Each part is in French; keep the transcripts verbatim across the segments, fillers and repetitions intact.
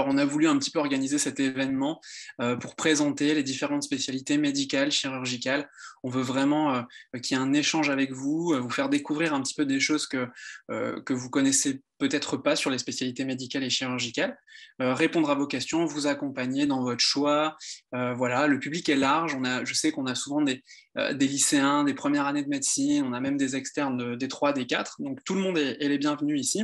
on a voulu un petit peu organiser cet événement euh, pour présenter les différentes spécialités médicales, chirurgicales. On veut vraiment euh, qu'il y ait un échange avec vous, euh, vous faire découvrir un petit peu des choses que, euh, que vous connaissez peut-être pas sur les spécialités médicales et chirurgicales, euh, répondre à vos questions, vous accompagner dans votre choix. Euh, voilà, le public est large. On a, je sais qu'on a souvent des, euh, des lycéens, des premières années de médecine, on a même des externes de, des trois, des quatre. Donc tout le monde est, est les bienvenus ici.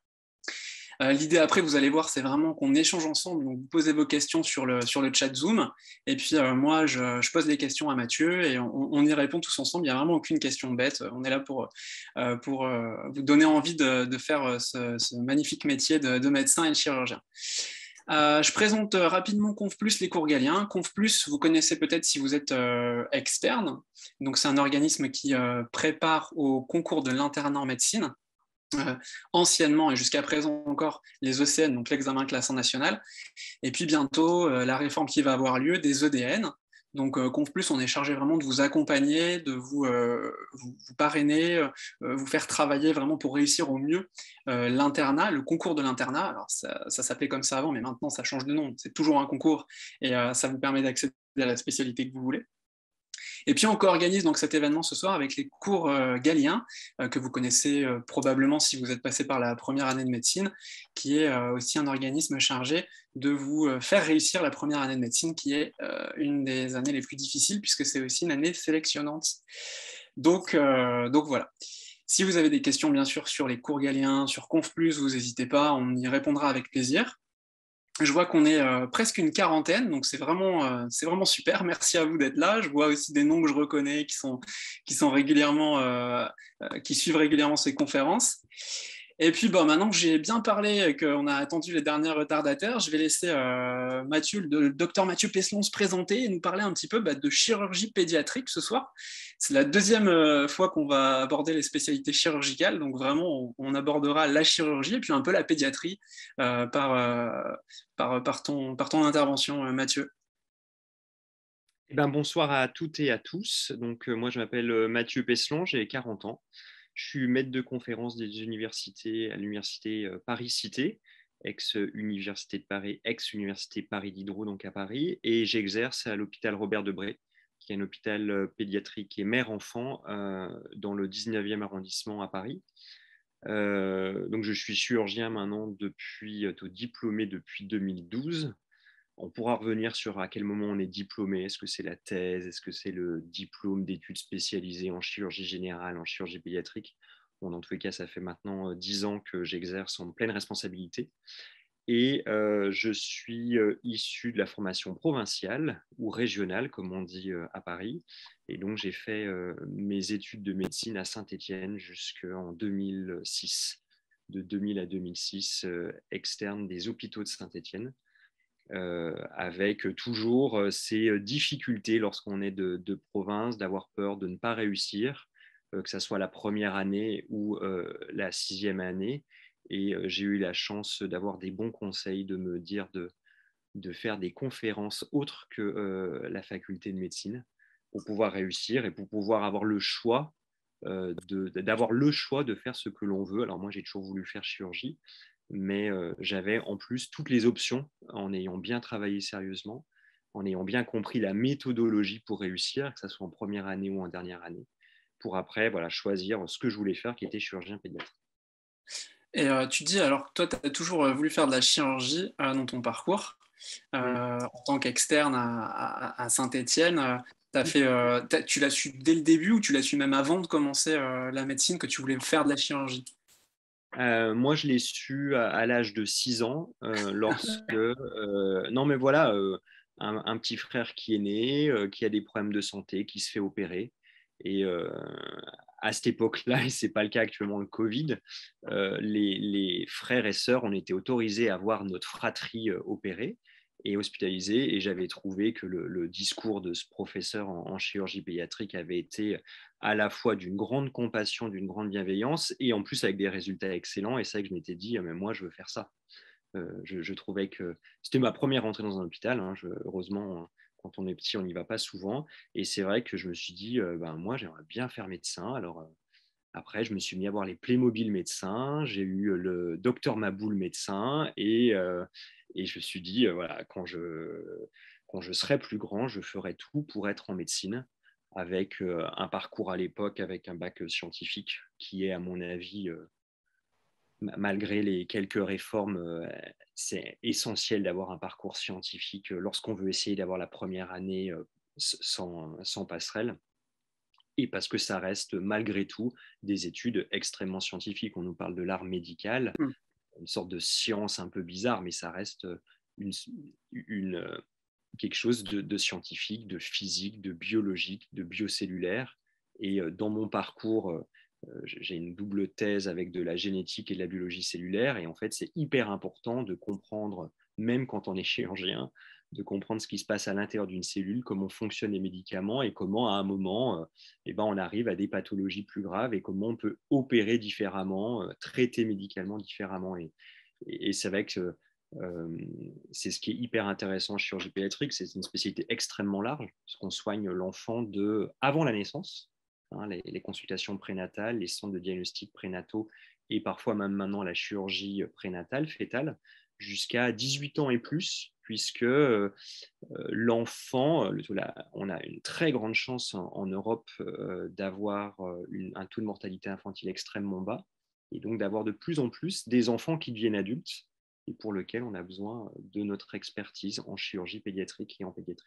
Euh, L'idée après, vous allez voir, c'est vraiment qu'on échange ensemble. Donc, vous posez vos questions sur le, sur le chat Zoom. Et puis, euh, moi, je, je pose les questions à Mathieu et on, on y répond tous ensemble. Il n'y a vraiment aucune question bête. On est là pour, euh, pour euh, vous donner envie de, de faire ce, ce magnifique métier de, de médecin et de chirurgien. Euh, je présente rapidement ConfPlus, les cours Galien. ConfPlus, vous connaissez peut-être si vous êtes euh, externe. Donc, c'est un organisme qui euh, prépare au concours de l'internat en médecine. Euh, anciennement et jusqu'à présent encore les E C N, donc l'examen classant national, et puis bientôt euh, la réforme qui va avoir lieu des E D N. Donc euh, ConfPlus, on est chargé vraiment de vous accompagner, de vous, euh, vous, vous parrainer, euh, vous faire travailler vraiment pour réussir au mieux euh, l'internat, le concours de l'internat. Alors ça, ça s'appelait comme ça avant, mais maintenant ça change de nom. C'est toujours un concours et euh, ça vous permet d'accéder à la spécialité que vous voulez. Et puis on co-organise donc cet événement ce soir avec les cours euh, Galien, euh, que vous connaissez euh, probablement si vous êtes passé par la première année de médecine, qui est euh, aussi un organisme chargé de vous euh, faire réussir la première année de médecine, qui est euh, une des années les plus difficiles, puisque c'est aussi une année sélectionnante. Donc, euh, donc voilà. Si vous avez des questions, bien sûr, sur les cours Galien, sur ConfPlus, vous n'hésitez pas, on y répondra avec plaisir. Je vois qu'on est euh, presque une quarantaine, donc c'est vraiment, euh, c'est vraiment super. Merci à vous d'être là. Je vois aussi des noms que je reconnais qui sont, qui sont régulièrement, euh, euh, qui suivent régulièrement ces conférences. Et puis, bon, maintenant que j'ai bien parlé et qu'on a attendu les derniers retardataires, je vais laisser euh, Mathieu, le docteur Mathieu Peslon se présenter et nous parler un petit peu bah, de chirurgie pédiatrique ce soir. C'est la deuxième euh, fois qu'on va aborder les spécialités chirurgicales, donc vraiment on, on abordera la chirurgie et puis un peu la pédiatrie euh, par, euh, par, par, ton, par ton intervention, euh, Mathieu. Eh ben, bonsoir à toutes et à tous. Donc, euh, moi, je m'appelle euh, Mathieu Peslon, j'ai quarante ans. Je suis maître de conférence des universités à l'université euh, Paris-Cité, ex-Université de Paris, ex-Université Paris Diderot, donc à Paris, et j'exerce à l'hôpital Robert Debré, qui est un hôpital euh, pédiatrique et mère-enfant euh, dans le dix-neuvième arrondissement à Paris. Euh, donc, je suis chirurgien maintenant depuis, euh, diplômé depuis deux mille douze. On pourra revenir sur à quel moment on est diplômé. Est-ce que c'est la thèse? Est-ce que c'est le diplôme d'études spécialisées en chirurgie générale, en chirurgie pédiatrique? Bon, dans tous les cas, ça fait maintenant dix ans que j'exerce en pleine responsabilité. Et euh, je suis euh, issu de la formation provinciale ou régionale, comme on dit euh, à Paris. Et donc, j'ai fait euh, mes études de médecine à Saint-Étienne jusqu'en deux mille six. De deux mille à deux mille six, euh, externe des hôpitaux de Saint-Étienne. Euh, avec toujours euh, ces difficultés lorsqu'on est de, de province, d'avoir peur de ne pas réussir, euh, que ce soit la première année ou euh, la sixième année. Et euh, j'ai eu la chance d'avoir des bons conseils, de me dire de, de faire des conférences autres que euh, la faculté de médecine pour pouvoir réussir et pour pouvoir avoir le choix euh, de, d'avoir le choix de faire ce que l'on veut. Alors moi, j'ai toujours voulu faire chirurgie, mais euh, j'avais en plus toutes les options en ayant bien travaillé sérieusement, en ayant bien compris la méthodologie pour réussir, que ce soit en première année ou en dernière année, pour après voilà, choisir ce que je voulais faire, qui était chirurgien pédiatre. Et euh, tu dis alors que toi, tu as toujours euh, voulu faire de la chirurgie euh, dans ton parcours. Mm. Euh, en tant qu'externe à, à, à Saint-Étienne, euh, t'as fait, euh, t'as- tu l'as su dès le début ou tu l'as su même avant de commencer euh, la médecine que tu voulais faire de la chirurgie? Euh, moi, je l'ai su à, à l'âge de six ans, euh, lorsque... euh, non, mais voilà, euh, un, un petit frère qui est né, euh, qui a des problèmes de santé, qui se fait opérer. Et euh, à cette époque-là, et ce n'est pas le cas actuellement, le Covid, euh, les, les frères et sœurs, on était autorisés à voir notre fratrie euh, opérée et hospitalisée. Et j'avais trouvé que le, le discours de ce professeur en, en chirurgie pédiatrique avait été à la fois d'une grande compassion, d'une grande bienveillance, et en plus avec des résultats excellents. Et c'est vrai que je m'étais dit, ah, mais moi, je veux faire ça. Euh, je, je trouvais que c'était ma première entrée dans un hôpital. Hein. Je, heureusement, quand on est petit, on n'y va pas souvent. Et c'est vrai que je me suis dit, euh, ben, moi, j'aimerais bien faire médecin. Alors, euh, après, je me suis mis à voir les Playmobil médecins. J'ai eu le docteur Maboul médecin. Et, euh, Et je me suis dit, euh, voilà, quand je, quand je serai plus grand, je ferai tout pour être en médecine, avec euh, un parcours à l'époque, avec un bac scientifique, qui est, à mon avis, euh, malgré les quelques réformes, euh, c'est essentiel d'avoir un parcours scientifique euh, lorsqu'on veut essayer d'avoir la première année euh, sans, sans passerelle. Et parce que ça reste malgré tout des études extrêmement scientifiques. On nous parle de l'art médical, Mm. une sorte de science un peu bizarre, mais ça reste une, une, quelque chose de, de scientifique, de physique, de biologique, de biocellulaire. Et dans mon parcours, j'ai une double thèse avec de la génétique et de la biologie cellulaire. Et en fait, c'est hyper important de comprendre, même quand on est chirurgien, de comprendre ce qui se passe à l'intérieur d'une cellule, comment fonctionnent les médicaments et comment, à un moment, euh, eh ben, on arrive à des pathologies plus graves et comment on peut opérer différemment, euh, traiter médicalement différemment. Et, et, et c'est vrai que euh, c'est ce qui est hyper intéressant en chirurgie pédiatrique, c'est une spécialité extrêmement large, parce qu'on soigne l'enfant de avant la naissance, hein, les, les consultations prénatales, les centres de diagnostic prénataux et parfois même maintenant la chirurgie prénatale, fétale, jusqu'à dix-huit ans et plus, puisque euh, l'enfant, on a une très grande chance en, en Europe euh, d'avoir une, un taux de mortalité infantile extrêmement bas, et donc d'avoir de plus en plus des enfants qui deviennent adultes et pour lesquels on a besoin de notre expertise en chirurgie pédiatrique et en pédiatrie.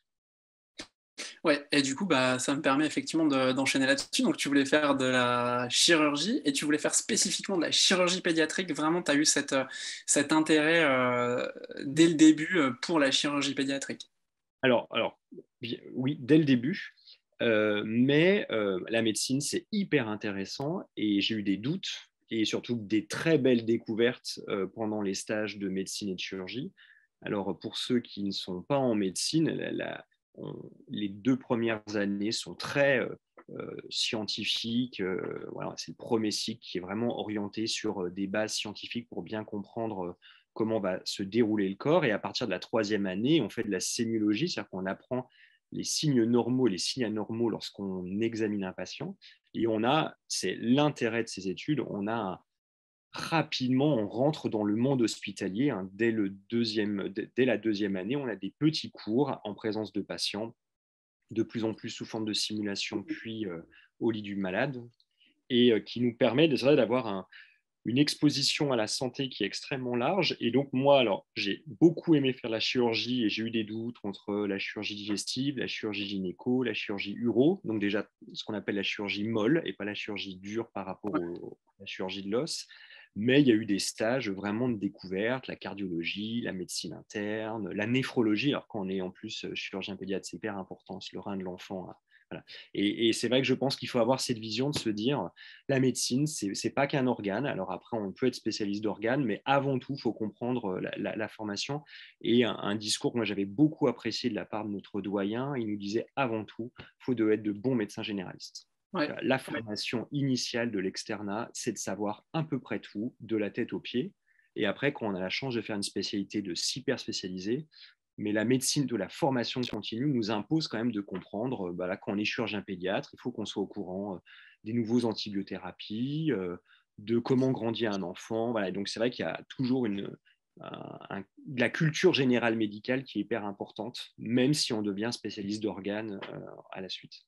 Ouais, et du coup, bah, ça me permet effectivement de, d'enchaîner là-dessus. Donc, tu voulais faire de la chirurgie et tu voulais faire spécifiquement de la chirurgie pédiatrique. Vraiment, tu as eu cette, cet intérêt euh, dès le début euh, pour la chirurgie pédiatrique. Alors, alors oui, dès le début, euh, mais euh, la médecine, c'est hyper intéressant et j'ai eu des doutes et surtout des très belles découvertes euh, pendant les stages de médecine et de chirurgie. Alors, pour ceux qui ne sont pas en médecine, la, la, on, les deux premières années sont très euh, euh, scientifiques. Euh, voilà, c'est le premier cycle qui est vraiment orienté sur euh, des bases scientifiques pour bien comprendre euh, comment va se dérouler le corps. Et à partir de la troisième année, on fait de la sémiologie, c'est-à-dire qu'on apprend les signes normaux, les signes anormaux lorsqu'on examine un patient. Et on a, c'est l'intérêt de ces études, on a un, rapidement, on rentre dans le monde hospitalier. Hein, dès, le deuxième, dès la deuxième année, on a des petits cours en présence de patients, de plus en plus sous forme de simulation, puis euh, au lit du malade, et euh, qui nous permet déjà d'avoir un, une exposition à la santé qui est extrêmement large. Et donc, moi, alors, j'ai beaucoup aimé faire la chirurgie et j'ai eu des doutes entre la chirurgie digestive, la chirurgie gynéco, la chirurgie uro. Donc, déjà, ce qu'on appelle la chirurgie molle et pas la chirurgie dure par rapport au, à la chirurgie de l'os. Mais il y a eu des stages vraiment de découverte, la cardiologie, la médecine interne, la néphrologie. Alors, quand on est en plus chirurgien pédiatre, c'est hyper important, c'est le rein de l'enfant. Voilà. Et, et c'est vrai que je pense qu'il faut avoir cette vision de se dire la médecine, c'est n'est pas qu'un organe. Alors après, on peut être spécialiste d'organes, mais avant tout, il faut comprendre la, la, la formation. Et un, un discours que moi j'avais beaucoup apprécié de la part de notre doyen, il nous disait avant tout, il faut de, être de bons médecins généralistes. Ouais. La formation initiale de l'externat, c'est de savoir à peu près tout, de la tête aux pieds. Et après, quand on a la chance de faire une spécialité de hyper spécialisée, mais la médecine de la formation continue nous impose quand même de comprendre, bah là, quand on est chirurgien pédiatre, il faut qu'on soit au courant des nouveaux antibiothérapies, euh, de comment grandir un enfant. Voilà. Donc c'est vrai qu'il y a toujours une, un, un, la culture générale médicale qui est hyper importante, même si on devient spécialiste d'organes euh, à la suite.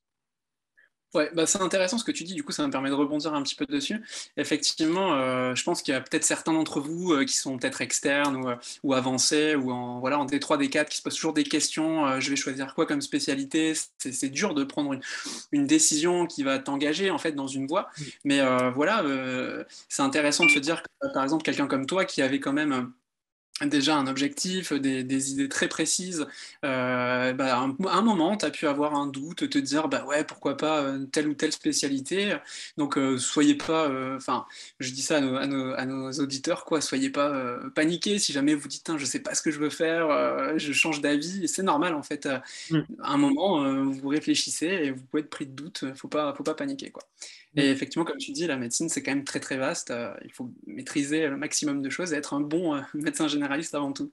Ouais, bah c'est intéressant ce que tu dis, du coup ça me permet de rebondir un petit peu dessus. Effectivement, euh, je pense qu'il y a peut-être certains d'entre vous euh, qui sont peut-être externes ou, euh, ou avancés ou en, voilà, en D trois, D quatre qui se posent toujours des questions, euh, je vais choisir quoi comme spécialité, c'est, c'est dur de prendre une, une décision qui va t'engager en fait dans une voie, mais euh, voilà, euh, c'est intéressant de se dire que par exemple quelqu'un comme toi qui avait quand même déjà un objectif, des, des idées très précises, euh, bah, à un, un moment, tu as pu avoir un doute, te dire, bah ouais, pourquoi pas euh, telle ou telle spécialité. Donc, euh, soyez pas, enfin, euh, je dis ça à nos, à nos, à nos auditeurs, quoi, soyez pas euh, paniqués si jamais vous dites, je sais pas ce que je veux faire, euh, je change d'avis. C'est normal, en fait. À un moment, euh, vous réfléchissez et vous pouvez être pris de doute, faut pas, faut pas paniquer, quoi. Et effectivement, comme tu dis, la médecine, c'est quand même très très vaste. Euh, il faut maîtriser le maximum de choses et être un bon euh, médecin généraliste avant tout.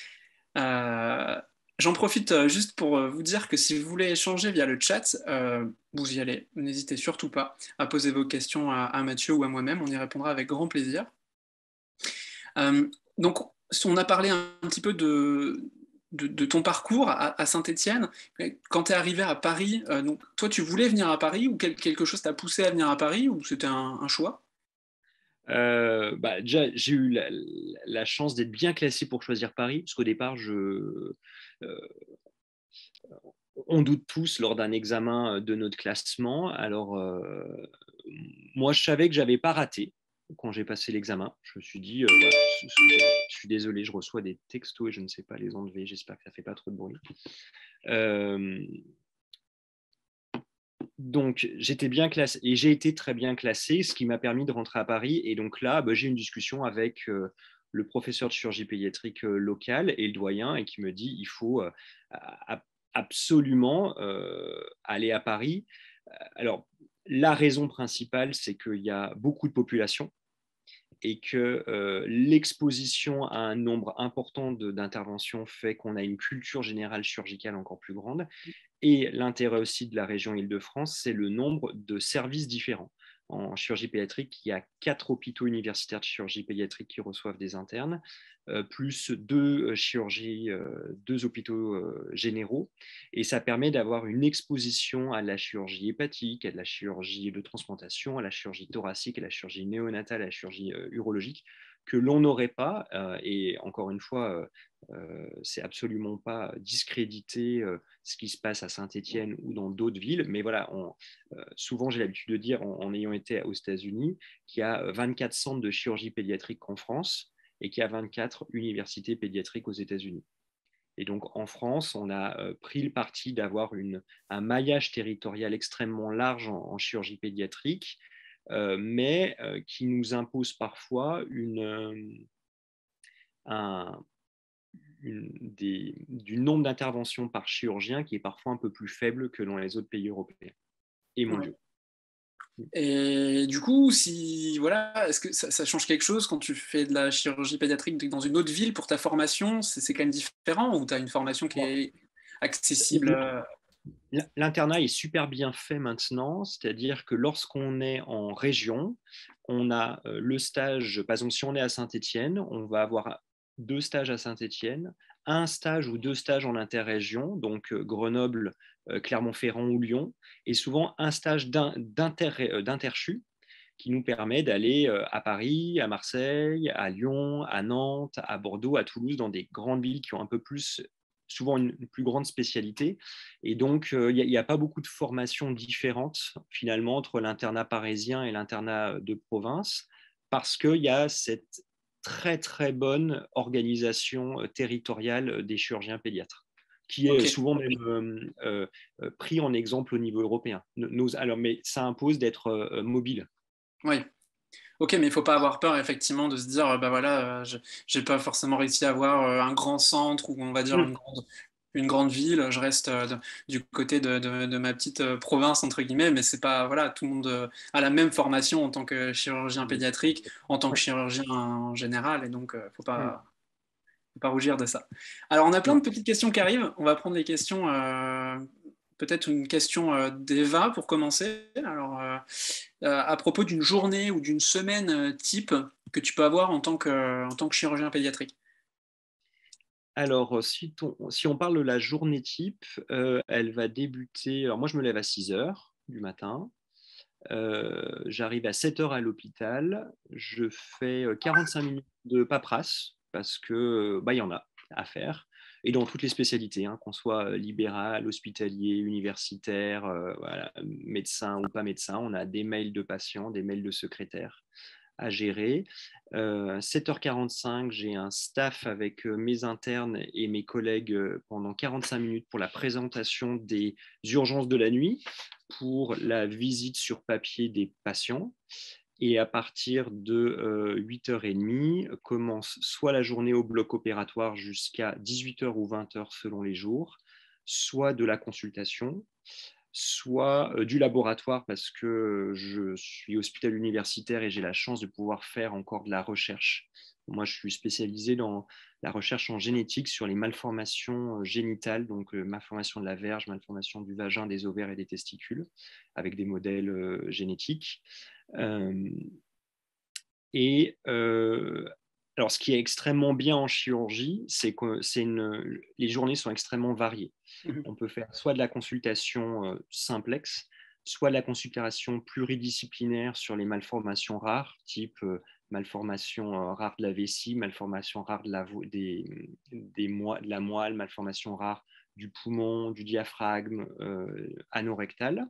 Euh, J'en profite euh, juste pour euh, vous dire que si vous voulez échanger via le chat, euh, vous y allez. N'hésitez surtout pas à poser vos questions à, à Mathieu ou à moi-même. On y répondra avec grand plaisir. Euh, donc, on a parlé un, un petit peu de, de, de ton parcours à, à Saint-Étienne. Quand tu es arrivé à Paris, euh, donc, toi, tu voulais venir à Paris ou quel, quelque chose t'a poussé à venir à Paris ou c'était un, un choix? Euh, bah, déjà, j'ai eu la, la chance d'être bien classé pour choisir Paris, parce qu'au départ, je, euh, on doute tous lors d'un examen de notre classement. Alors, euh, moi, je savais que j'avais pas raté quand j'ai passé l'examen. Je me suis dit, euh, voilà, je, je suis désolé, je reçois des textos et je ne sais pas les enlever. J'espère que ça fait pas trop de bruit. Euh, donc, j'étais bien classé et j'ai été très bien classé, ce qui m'a permis de rentrer à Paris. Et donc là, bah, j'ai eu une discussion avec euh, le professeur de chirurgie pédiatrique euh, local et le doyen et qui me dit il faut euh, absolument euh, aller à Paris. Alors, la raison principale, c'est qu'il y a beaucoup de population et que euh, l'exposition à un nombre important d'interventions fait qu'on a une culture générale chirurgicale encore plus grande. Et l'intérêt aussi de la région Île-de-France, c'est le nombre de services différents. En chirurgie pédiatrique, il y a quatre hôpitaux universitaires de chirurgie pédiatrique qui reçoivent des internes, euh, plus deux, euh, chirurgies, euh, deux hôpitaux euh, généraux. Et ça permet d'avoir une exposition à la chirurgie hépatique, à la chirurgie de transplantation, à la chirurgie thoracique, à la chirurgie néonatale, à la chirurgie euh, urologique, que l'on n'aurait pas. Euh, et encore une fois, euh, euh, c'est absolument pas discréditer euh, ce qui se passe à Saint-Étienne ou dans d'autres villes, mais voilà, on, euh, souvent j'ai l'habitude de dire, en, en ayant été aux États-Unis, qu'il y a vingt-quatre centres de chirurgie pédiatrique en France et qu'il y a vingt-quatre universités pédiatriques aux États-Unis. Et donc en France, on a euh, pris le parti d'avoir une, un maillage territorial extrêmement large en, en chirurgie pédiatrique, euh, mais euh, qui nous impose parfois une, euh, un, une, des, du nombre d'interventions par chirurgien qui est parfois un peu plus faible que dans les autres pays européens et Ouais. mondiaux. Et du coup, si voilà, est-ce que ça, ça change quelque chose quand tu fais de la chirurgie pédiatrique dans une autre ville pour ta formation? C'est c'est quand même différent ou tu as une formation qui est accessible? euh, L'internat est super bien fait maintenant, c'est-à-dire que lorsqu'on est en région, on a euh, le stage, par exemple si on est à Saint-Étienne, on va avoir deux stages à Saint-Étienne, un stage ou deux stages en interrégion, donc euh, Grenoble, euh, Clermont-Ferrand ou Lyon, et souvent un stage d'interchu qui nous permet d'aller euh, à Paris, à Marseille, à Lyon, à Nantes, à Bordeaux, à Toulouse, dans des grandes villes qui ont un peu plus, souvent une, une plus grande spécialité. Et donc, il euh, n'y a, a pas beaucoup de formations différentes, finalement, entre l'internat parisien et l'internat de province, parce qu'il y a cette très, très bonne organisation euh, territoriale des chirurgiens pédiatres qui est Ok, souvent même euh, euh, pris en exemple au niveau européen. Nos, alors, mais ça impose d'être euh, mobile. oui. Ok, mais il faut pas avoir peur effectivement de se dire, euh, bah voilà, euh, je j'ai pas forcément réussi à avoir euh, un grand centre ou on va dire une Mm. grande, une grande ville. Je reste euh, de- du côté de, de- de ma petite euh, province entre guillemets, mais c'est pas voilà, tout le monde euh, a la même formation en tant que chirurgien pédiatrique, en tant que chirurgien en général, et donc euh, faut Mm. pas, faut pas rougir de ça. Alors on a plein de Non. petites questions qui arrivent. On va prendre les questions. euh, Peut-être une question euh, d'Eva pour commencer. Alors, euh, euh, à propos d'une journée ou d'une semaine euh, type que tu peux avoir en tant que, en tant que chirurgien pédiatrique. Alors, si, ton- si on parle de la journée type, euh, elle va débuter. Alors, moi, je me lève à six heures du matin. Euh, j'arrive à sept heures à l'hôpital. Je fais euh, quarante-cinq minutes de paperasse parce que euh, bah, il y en a à faire. Et dans toutes les spécialités, hein, qu'on soit euh, libéral, hospitalier, universitaire, euh, voilà, médecin ou pas médecin, on a des mails de patients, des mails de secrétaires à gérer. Euh, sept heures quarante-cinq, j'ai un staff avec euh, mes internes et mes collègues euh, pendant quarante-cinq minutes pour la présentation des urgences de la nuit, pour la visite sur papier des patients. Et à partir de euh, huit heures trente, commence soit la journée au bloc opératoire jusqu'à dix-huit heures ou vingt heures selon les jours, soit de la consultation, soit euh, du laboratoire parce que je suis hôpital universitaire et j'ai la chance de pouvoir faire encore de la recherche. Moi, je suis spécialisé dans la recherche en génétique sur les malformations euh, génitales, donc euh, malformation de la verge, malformation du vagin, des ovaires et des testicules, avec des modèles euh, génétiques. Euh, et euh, Alors, ce qui est extrêmement bien en chirurgie, c'est que c'est une, les journées sont extrêmement variées. Mhm. On peut faire soit de la consultation euh, simplex, soit de la consultation pluridisciplinaire sur les malformations rares, type euh, malformation euh, rare de la vessie, malformation rare de la, des, des mo- de la moelle, malformation rare du poumon, du diaphragme, euh, anorectal.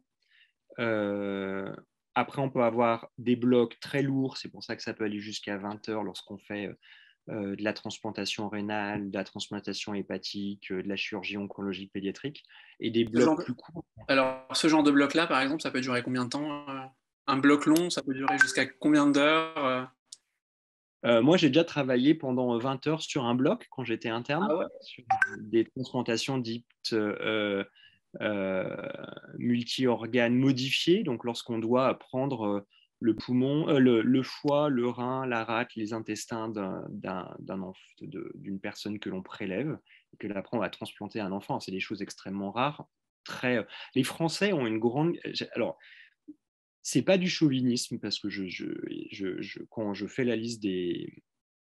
Euh, Après, on peut avoir des blocs très lourds, c'est pour ça que ça peut aller jusqu'à vingt heures lorsqu'on fait euh, de la transplantation rénale, de la transplantation hépatique, euh, de la chirurgie oncologique pédiatrique, et des Ce genre blocs de- plus courts. Alors, ce genre de bloc-là, par exemple, ça peut durer combien de temps? euh Un bloc long, ça peut durer jusqu'à combien d'heures? euh Euh, moi, j'ai déjà travaillé pendant vingt heures sur un bloc quand j'étais Ah interne, ouais. sur des transplantations dites euh, euh, multi-organes modifiées. Donc, lorsqu'on doit prendre euh, le poumon, euh, le, le foie, le rein, la rate, les intestins d'un, d'un, d'un enf- de- d'une personne que l'on prélève et que l'après on va transplanter à un enfant. C'est des choses extrêmement rares. Très, euh, les Français ont une grande. Alors, c'est pas du chauvinisme parce que je, je, je, je- quand je fais la liste des,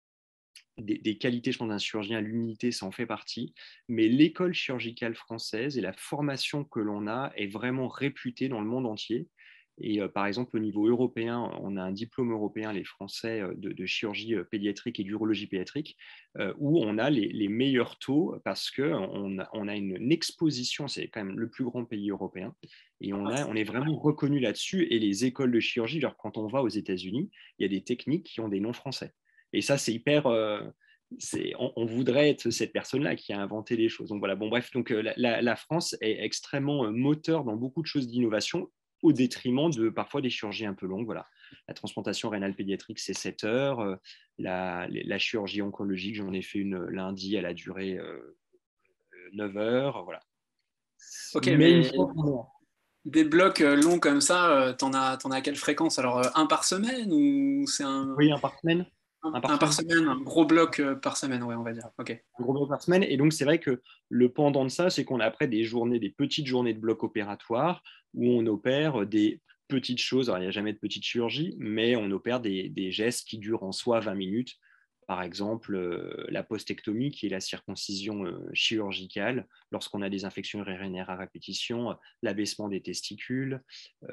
des, des qualités, je pense, d'un chirurgien, l'humilité, ça en fait partie. Mais l'école chirurgicale française et la formation que l'on a est vraiment réputée dans le monde entier. Et euh, par exemple, au niveau européen, on a un diplôme européen, les Français, euh, de, de chirurgie euh, pédiatrique et d'urologie pédiatrique, euh, où on a les, les meilleurs taux parce qu'on a, on a une, une exposition, c'est quand même le plus grand pays européen, et on, a, on est vraiment reconnu là-dessus. Et les écoles de chirurgie, genre quand on va aux États-Unis, il y a des techniques qui ont des noms français. Et ça, c'est hyper. Euh, c'est, on, on, voudrait être cette personne-là qui a inventé les choses. Donc voilà, bon, bref, donc, euh, la, la, France est extrêmement euh, moteur dans beaucoup de choses d'innovation au détriment de parfois des chirurgies un peu longues. Voilà. La transplantation rénale pédiatrique, c'est sept heures. Euh, la, la, chirurgie oncologique, j'en ai fait une lundi, elle a duré euh, neuf heures. Voilà. Ok, Mais une mais fois, des blocs euh, longs comme ça, euh, t'en as, t'en as à quelle fréquence? Alors, euh, un par semaine ou c'est un, oui, un par semaine. un, Un par un par semaine. semaine, un gros bloc euh, par semaine, ouais, on va dire. Ok. Un gros bloc par semaine. Et donc, c'est vrai que le pendant de ça, c'est qu'on a après des journées, des petites journées de bloc opératoire où on opère des petites choses. Alors, il n'y a jamais de petite chirurgie, mais on opère des, des gestes qui durent en soi vingt minutes. Par exemple, euh, la postectomie, qui est la circoncision euh, chirurgicale, lorsqu'on a des infections urinaires à répétition, euh, l'abaissement des testicules,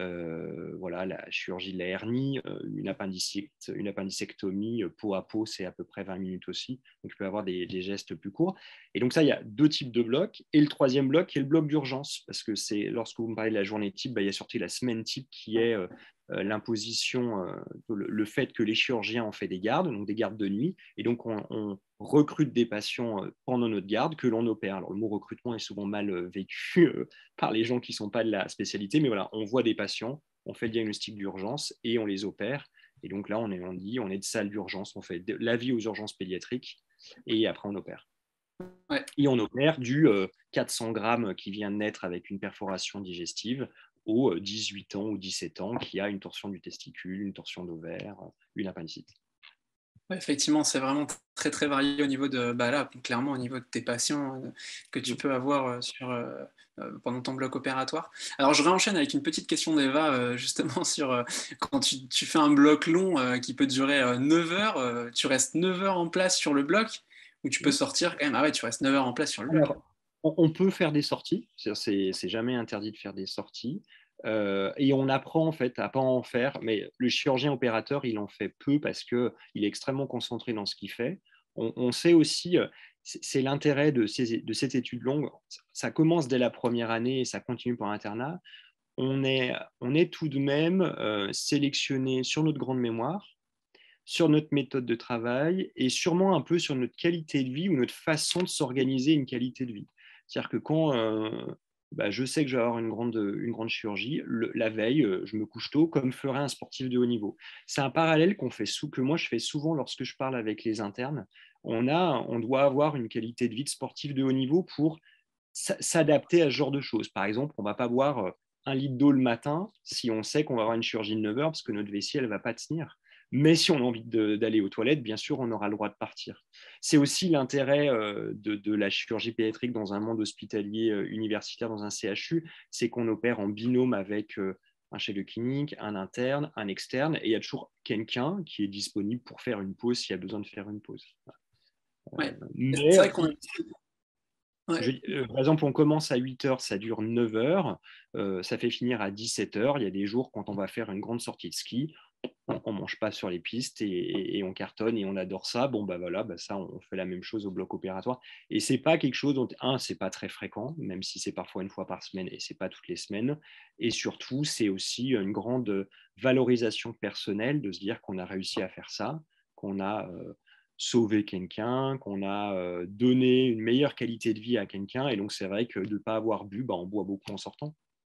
euh, voilà, la chirurgie de la hernie, euh, une, une appendicectomie euh, peau à peau, c'est à peu près vingt minutes aussi. Donc, il peut y avoir des, des gestes plus courts. Et donc, ça, il y a deux types de blocs. Et le troisième bloc, qui est le bloc d'urgence, parce que c'est lorsque vous me parlez de la journée type, bah, il y a surtout la semaine type qui est euh, euh, l'imposition, euh, le, le, fait que les chirurgiens ont fait des gardes, donc des gardes de nuit, et donc on, on recrute des patients euh, pendant notre garde que l'on opère. Alors le mot recrutement est souvent mal euh, vécu euh, par les gens qui ne sont pas de la spécialité, mais voilà, on voit des patients, on fait le diagnostic d'urgence et on les opère. Et donc là, on est, on dit, on est de salle d'urgence, on fait de l'avis aux urgences pédiatriques et après on opère. Ouais. Et on opère du euh, quatre cents grammes qui vient de naître avec une perforation digestive aux dix-huit ans ou dix-sept ans qui a une torsion du testicule, une torsion d'ovaire, une appendicite. Ouais, effectivement, c'est vraiment très très varié au niveau de, bah là, clairement au niveau de tes patients euh, que tu peux avoir euh, sur, euh, euh, pendant ton bloc opératoire. Alors je réenchaîne avec une petite question d'Eva, euh, justement sur euh, quand tu, tu fais un bloc long euh, qui peut durer euh, neuf heures, euh, tu restes neuf heures en place sur le bloc ou tu peux sortir quand même? Ah ouais, tu restes neuf heures en place sur le bloc. Alors, on, on peut faire des sorties, c'est jamais interdit de faire des sorties. Euh, et on apprend en fait à pas en faire, mais le chirurgien opérateur, il en fait peu parce qu'il est extrêmement concentré dans ce qu'il fait. On, on sait aussi, euh, c'est l'intérêt de, ces, de cette étude longue, ça commence dès la première année et ça continue pour l'internat. On est, on est tout de même euh, sélectionné sur notre grande mémoire, sur notre méthode de travail et sûrement un peu sur notre qualité de vie ou notre façon de s'organiser une qualité de vie. C'est-à-dire que quand euh, bah, je sais que je vais avoir une grande, une grande chirurgie, le, la veille, euh, je me couche tôt comme ferait un sportif de haut niveau. C'est un parallèle qu'on fait sous, que moi je fais souvent lorsque je parle avec les internes. On, a, on doit avoir une qualité de vie de sportif de haut niveau pour s'adapter à ce genre de choses. Par exemple, on ne va pas boire un litre d'eau le matin si on sait qu'on va avoir une chirurgie de neuf heures parce que notre vessie, elle ne va pas tenir. Mais si on a envie d'aller aux toilettes, bien sûr, on aura le droit de partir. C'est aussi l'intérêt euh, de, de, la chirurgie pédiatrique dans un monde hospitalier euh, universitaire, dans un C H U, c'est qu'on opère en binôme avec euh, un chef de clinique, un interne, un externe, et il y a toujours quelqu'un qui est disponible pour faire une pause s'il y a besoin de faire une pause. Ouais. Mais C'est vrai qu'on a... je, Ouais. euh, par exemple, on commence à huit heures, ça dure neuf heures, euh, ça fait finir à dix-sept heures. Il y a des jours quand on va faire une grande sortie de ski, on ne mange pas sur les pistes et, et, et on cartonne et on adore ça. Bon, bah voilà, bah ça, on fait la même chose au bloc opératoire. Et c'est pas quelque chose dont, un, c'est pas très fréquent, même si c'est parfois une fois par semaine et c'est pas toutes les semaines. Et surtout, c'est aussi une grande valorisation personnelle de se dire qu'on a réussi à faire ça, qu'on a euh, sauvé quelqu'un, qu'on a euh, donné une meilleure qualité de vie à quelqu'un. Et donc, c'est vrai que de ne pas avoir bu, bah, on boit beaucoup en sortant.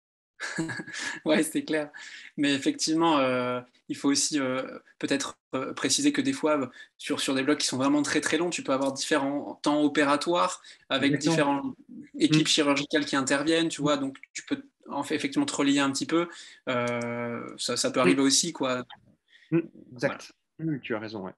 Ouais, c'est clair. Mais effectivement, euh, il faut aussi euh, peut-être euh, préciser que des fois, euh, sur, sur des blocs qui sont vraiment très très longs, tu peux avoir différents temps opératoires avec Exactement. différentes équipes Mm. chirurgicales qui interviennent, tu vois. Donc, tu peux en fait effectivement te relier un petit peu. Euh, ça, ça peut Mm. arriver aussi, quoi. Mm. Voilà. Exact. Mm, tu as raison, ouais.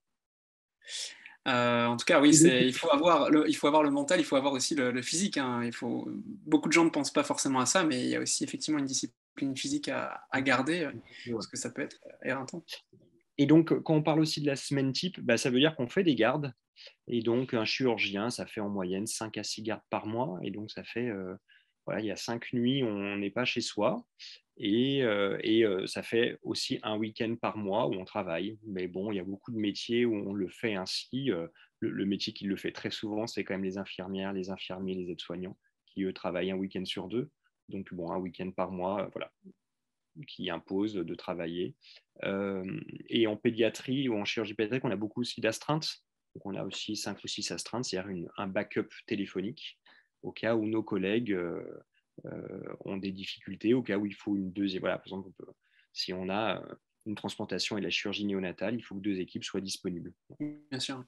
Euh, en tout cas, oui, Et donc, c'est, il faut avoir le, il faut avoir le mental, il faut avoir aussi le, le physique, hein. Il faut, beaucoup de gens ne pensent pas forcément à ça, mais il y a aussi effectivement une discipline physique à, à garder, euh, ouais. parce que ça peut être éreintant. Et donc, quand on parle aussi de la semaine type, bah, ça veut dire qu'on fait des gardes. Et donc, un chirurgien, ça fait en moyenne cinq à six gardes par mois. Et donc, ça fait, euh, voilà, il y a cinq nuits, on n'est pas chez soi. Et, euh, et euh, ça fait aussi un week-end par mois où on travaille. Mais bon, il y a beaucoup de métiers où on le fait ainsi. Euh, le, le métier qui le fait très souvent, c'est quand même les infirmières, les infirmiers, les aides-soignants, qui, eux, travaillent un week-end sur deux. Donc, bon, un week-end par mois, euh, voilà, qui impose de travailler. Euh, et en pédiatrie ou en chirurgie pédiatrique, on a beaucoup aussi d'astreintes. Donc on a aussi cinq ou six astreintes, c'est-à-dire une, un backup téléphonique au cas où nos collègues euh, euh, ont des difficultés, au cas où il faut une deuxième. Voilà, par exemple, on peut, si on a une transplantation et la chirurgie néonatale, il faut que deux équipes soient disponibles. Bien sûr.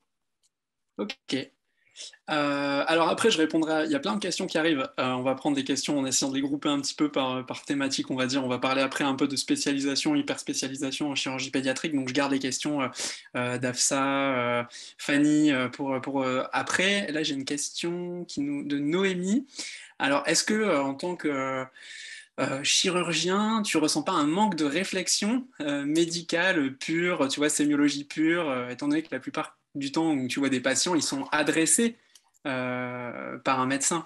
Ok. Euh, alors après, je répondrai. à- Il y a plein de questions qui arrivent. Euh, on va prendre des questions en essayant de les grouper un petit peu par, par thématique, on va dire. On va parler après un peu de spécialisation, hyper spécialisation en chirurgie pédiatrique. Donc je garde les questions euh, euh, d'Afsa, euh, Fanny euh, pour, pour euh, après. Là, j'ai une question qui nous, de Noémie. Alors, est-ce que euh, en tant que euh, chirurgien, tu ressens pas un manque de réflexion euh, médicale pure, tu vois, sémiologie pure, euh, étant donné que la plupart du temps où tu vois des patients, ils sont adressés euh, par un médecin.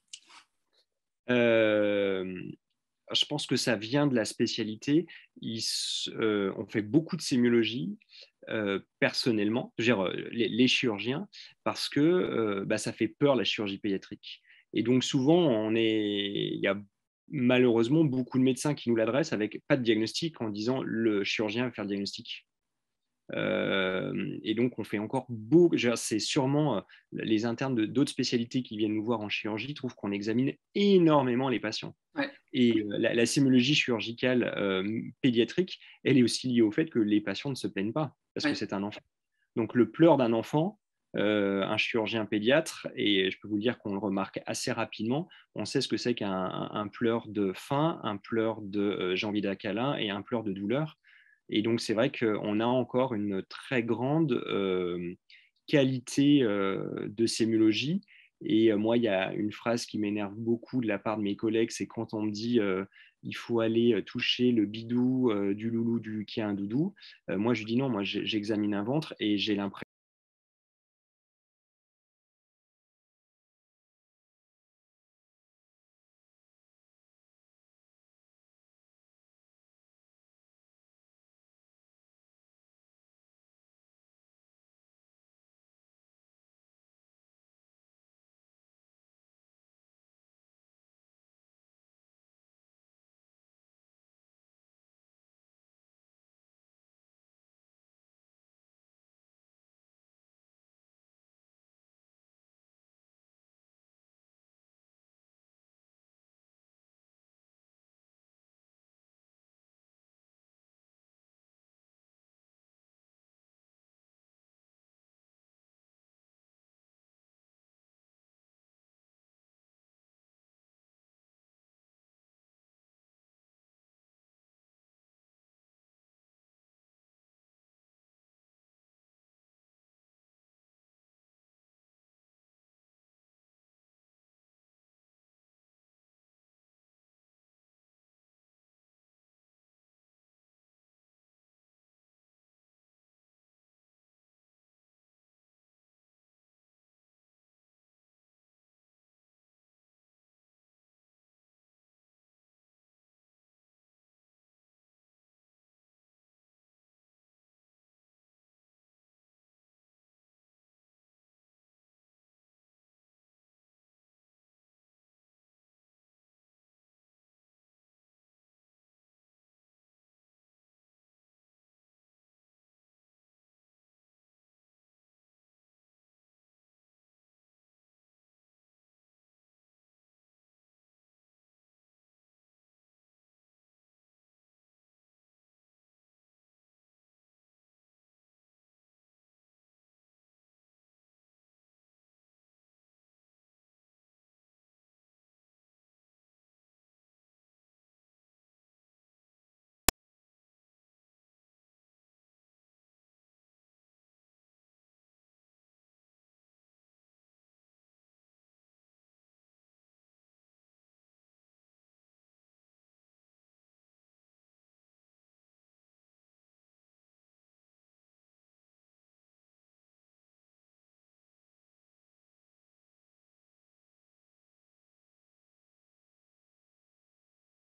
Euh, je pense que ça vient de la spécialité. Ils, euh, on fait beaucoup de sémiologie euh, personnellement, je veux dire, euh, les, les chirurgiens, parce que euh, bah, ça fait peur la chirurgie pédiatrique. Et donc souvent, on est, il y a malheureusement beaucoup de médecins qui nous l'adressent avec pas de diagnostic en disant le chirurgien va faire le diagnostic. Euh, et donc, on fait encore beaucoup. C'est sûrement euh, les internes de d'autres spécialités qui viennent nous voir en chirurgie trouvent qu'on examine énormément les patients. Ouais, Et euh, la, la sémiologie chirurgicale euh, pédiatrique, elle est aussi liée au fait que les patients ne se plaignent pas parce que ouais, c'est un enfant. Donc, le pleur d'un enfant, euh, un chirurgien pédiatre, et je peux vous dire qu'on le remarque assez rapidement, on sait ce que c'est qu'un un, un pleur de faim, un pleur de euh, j'ai envie d'un câlin et un pleur de douleur. Et donc, c'est vrai qu'on a encore une très grande euh, qualité euh, de sémiologie. Et euh, moi, il y a une phrase qui m'énerve beaucoup de la part de mes collègues, c'est quand on me dit euh, il faut aller euh, toucher le bidou euh, du loulou du, qui a un doudou. Euh, moi, je dis non, moi, j'examine un ventre et j'ai l'impression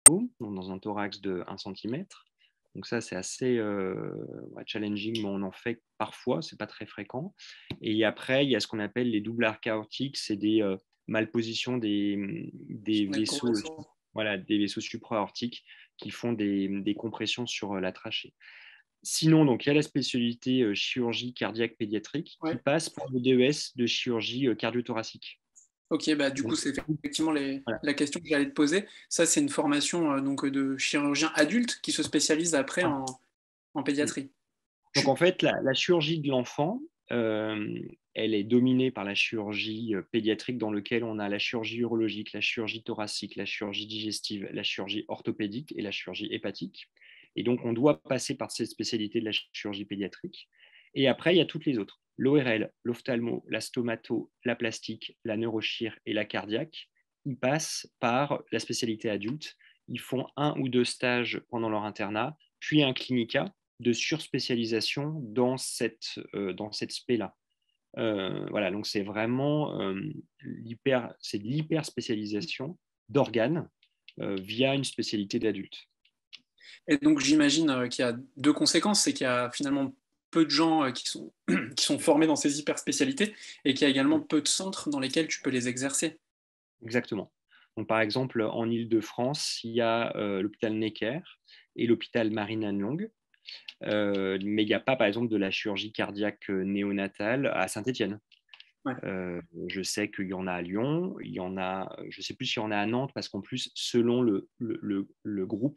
dans un thorax de un centimètre. Donc ça, c'est assez euh, ouais, challenging, mais on en fait parfois, c'est pas très fréquent. Et après, il y a ce qu'on appelle les doubles arcs aortiques, c'est des euh, malpositions des, des vaisseaux, voilà, des vaisseaux supra-aortiques qui font des, des compressions sur la trachée. Sinon, donc, il y a la spécialité euh, chirurgie cardiaque pédiatrique Ouais. qui passe par le D E S de chirurgie euh, cardio-thoracique. Ok, bah, du coup, c'est effectivement les, voilà. la question que j'allais te poser. Ça, c'est une formation euh, donc, de chirurgien adulte qui se spécialise après en, en pédiatrie. Donc, en fait, la, la chirurgie de l'enfant, euh, elle est dominée par la chirurgie pédiatrique dans laquelle on a la chirurgie urologique, la chirurgie thoracique, la chirurgie digestive, la chirurgie orthopédique et la chirurgie hépatique. Et donc, on doit passer par cette spécialité de la chirurgie pédiatrique. Et après, il y a toutes les autres. L'O R L, l'ophtalmo, la stomato, la plastique, la neurochir et la cardiaque. Ils passent par la spécialité adulte. Ils font un ou deux stages pendant leur internat, puis un clinica de surspécialisation dans cette, euh, dans cette spé-là. Euh, voilà, donc c'est vraiment euh, l'hyper, c'est de l'hyper spécialisation d'organes euh, via une spécialité d'adulte. Et donc j'imagine euh, qu'il y a deux conséquences, c'est qu'il y a finalement peu de gens euh, qui, sont, qui sont formés dans ces hyper spécialités et qu'il y a également peu de centres dans lesquels tu peux les exercer. Exactement. Donc, par exemple, en Île-de-France, il y a euh, l'hôpital Necker et l'hôpital Marine-Anne-Longue. Euh, mais il n'y a pas, par exemple, de la chirurgie cardiaque néonatale à Saint-Étienne. Ouais. Euh, je sais qu'il y en a à Lyon, il y en a, je ne sais plus s'il y en a à Nantes, parce qu'en plus, selon le, le, le, le groupe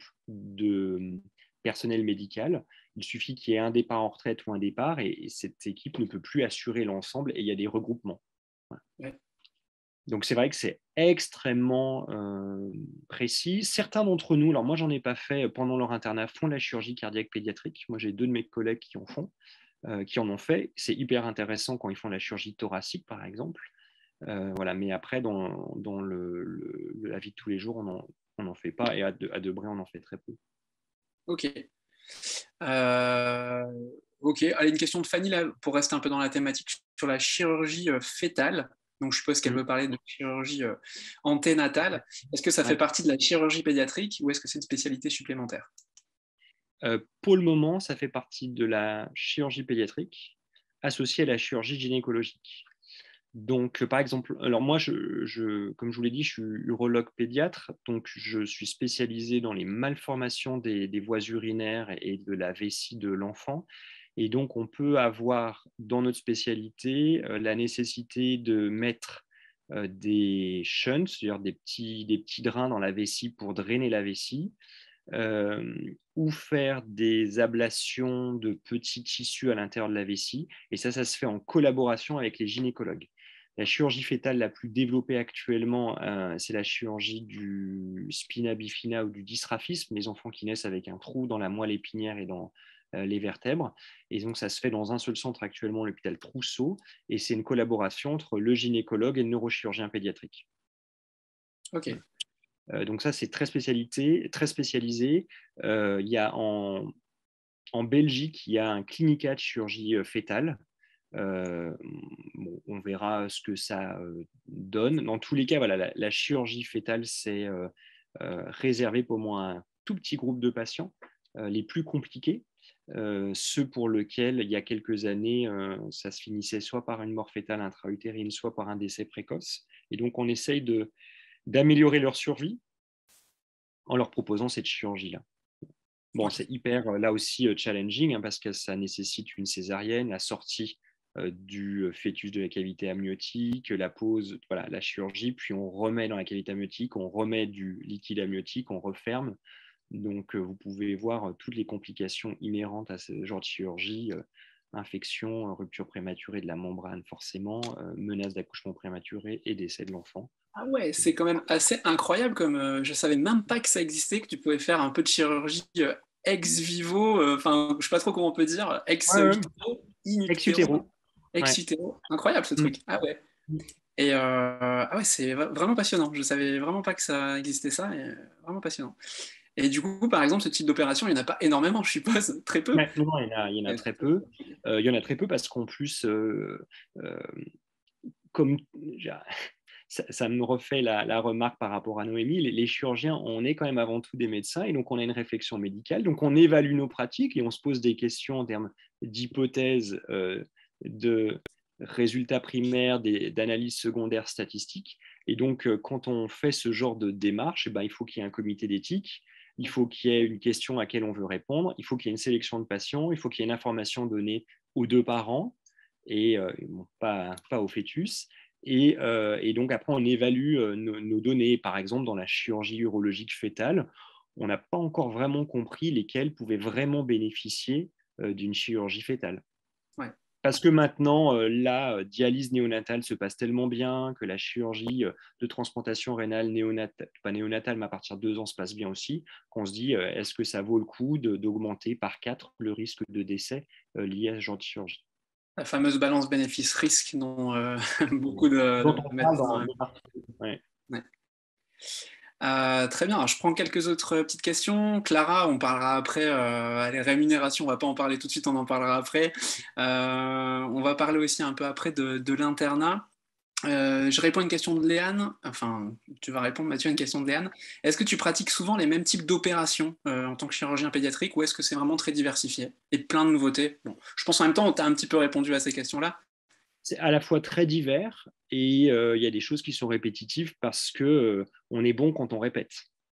de personnel médical, il suffit qu'il y ait un départ en retraite ou un départ, et, et cette équipe ne peut plus assurer l'ensemble, et il y a des regroupements. Ouais. Ouais. Donc, c'est vrai que c'est extrêmement euh, précis. Certains d'entre nous, alors moi, j'en ai pas fait pendant leur internat, font la chirurgie cardiaque pédiatrique. Moi, j'ai deux de mes collègues qui en font, euh, qui en ont fait. C'est hyper intéressant quand ils font la chirurgie thoracique, par exemple. Euh, voilà. Mais après, dans, dans le, le, la vie de tous les jours, on n'en fait pas. Et à, de, à Debré, on en fait très peu. Ok. Euh, ok. Allez, une question de Fanny, là, pour rester un peu dans la thématique, sur la chirurgie euh, fœtale. Donc, je suppose qu'elle veut parler de chirurgie euh, anténatale. Est-ce que ça fait partie de la chirurgie pédiatrique ou est-ce que c'est une spécialité supplémentaire ? euh, Pour le moment, ça fait partie de la chirurgie pédiatrique associée à la chirurgie gynécologique. Donc, par exemple, alors moi, je, je, comme je vous l'ai dit, je suis urologue pédiatre, donc je suis spécialisé dans les malformations des, des voies urinaires et de la vessie de l'enfant. Et donc, on peut avoir dans notre spécialité euh, la nécessité de mettre euh, des shunts, c'est-à-dire des petits, des petits drains dans la vessie pour drainer la vessie, euh, ou faire des ablations de petits tissus à l'intérieur de la vessie. Et ça, ça se fait en collaboration avec les gynécologues. La chirurgie fœtale la plus développée actuellement, euh, c'est la chirurgie du spina bifida ou du dysraphisme, les enfants qui naissent avec un trou dans la moelle épinière et dans euh, les vertèbres. Et donc, ça se fait dans un seul centre actuellement, l'hôpital Trousseau, et c'est une collaboration entre le gynécologue et le neurochirurgien pédiatrique. Ok. Euh, donc ça, c'est très, spécialité, très spécialisé. Euh, il y a en, en Belgique, il y a un clinica de chirurgie fœtale. Euh, bon, on verra ce que ça euh, donne. Dans tous les cas, voilà, la, la chirurgie fœtale, c'est euh, euh, réservé pour au moins un tout petit groupe de patients, euh, les plus compliqués, euh, ceux pour lesquels, il y a quelques années, euh, ça se finissait soit par une mort fœtale intra-utérine, soit par un décès précoce. Et donc, on essaye de, d'améliorer leur survie en leur proposant cette chirurgie-là. Bon, c'est hyper, là aussi, challenging, hein, parce que ça nécessite une césarienne, la sortie euh, du fœtus de la cavité amniotique, la pose, voilà, la chirurgie, puis on remet dans la cavité amniotique, on remet du liquide amniotique, on referme. Donc, euh, vous pouvez voir euh, toutes les complications inhérentes à ce genre de chirurgie, euh, infection, rupture prématurée de la membrane, forcément, euh, menace d'accouchement prématuré et décès de l'enfant. Ah ouais, c'est quand même assez incroyable, comme euh, je savais même pas que ça existait, que tu pouvais faire un peu de chirurgie euh, ex vivo, enfin, euh, je sais pas trop comment on peut dire, ex ouais, ouais. utero, in ex utero. Ex utero. Ouais. Incroyable ce truc. Mm. Ah ouais. Et euh, ah ouais, c'est vraiment passionnant. Je savais vraiment pas que ça existait ça, et vraiment passionnant. Et du coup, par exemple, ce type d'opération, il n'y en a pas énormément, je suppose, très peu. Ouais, non, il y en a, il y en a très peu. Euh, il y en a très peu parce qu'en plus, euh, euh, comme ça, ça me refait la, la remarque par rapport à Noémie. Les, les chirurgiens, on est quand même avant tout des médecins et donc on a une réflexion médicale. Donc on évalue nos pratiques et on se pose des questions en termes d'hypothèses, euh, de résultats primaires, d'analyses secondaires statistiques. Et donc, euh, quand on fait ce genre de démarche, eh ben, il faut qu'il y ait un comité d'éthique, il faut qu'il y ait une question à laquelle on veut répondre, il faut qu'il y ait une sélection de patients, il faut qu'il y ait une information donnée aux deux parents et euh, bon, pas, pas au fœtus. Et, euh, et, donc, après, on évalue euh, nos, nos données. Par exemple, dans la chirurgie urologique fœtale, on n'a pas encore vraiment compris lesquels pouvaient vraiment bénéficier euh, d'une chirurgie fœtale. Ouais. Parce que maintenant, euh, la dialyse néonatale se passe tellement bien, que la chirurgie de transplantation rénale néonatale, pas néonatale, mais à partir de deux ans se passe bien aussi, qu'on se dit, euh, est-ce que ça vaut le coup d'augmenter par quatre le risque de décès euh, lié à ce genre de chirurgie? La fameuse balance bénéfice-risque dont euh, beaucoup de, Dont de on parle médecins... dans les parties. Ouais. Ouais. Euh, très bien, alors, je prends quelques autres petites questions. Clara, on parlera après, euh, les rémunérations, on ne va pas en parler tout de suite, on en parlera après. Euh, on va parler aussi un peu après de, de l'internat. Euh, je réponds à une question de Léane, enfin, tu vas répondre Mathieu à une question de Léane. Est-ce que tu pratiques souvent les mêmes types d'opérations euh, en tant que chirurgien pédiatrique ou est-ce que c'est vraiment très diversifié et plein de nouveautés? Bon, je pense en même temps, tu as un petit peu répondu à ces questions-là. C'est à la fois très divers et il euh, y a des choses qui sont répétitives parce qu'on euh, est bon quand on répète.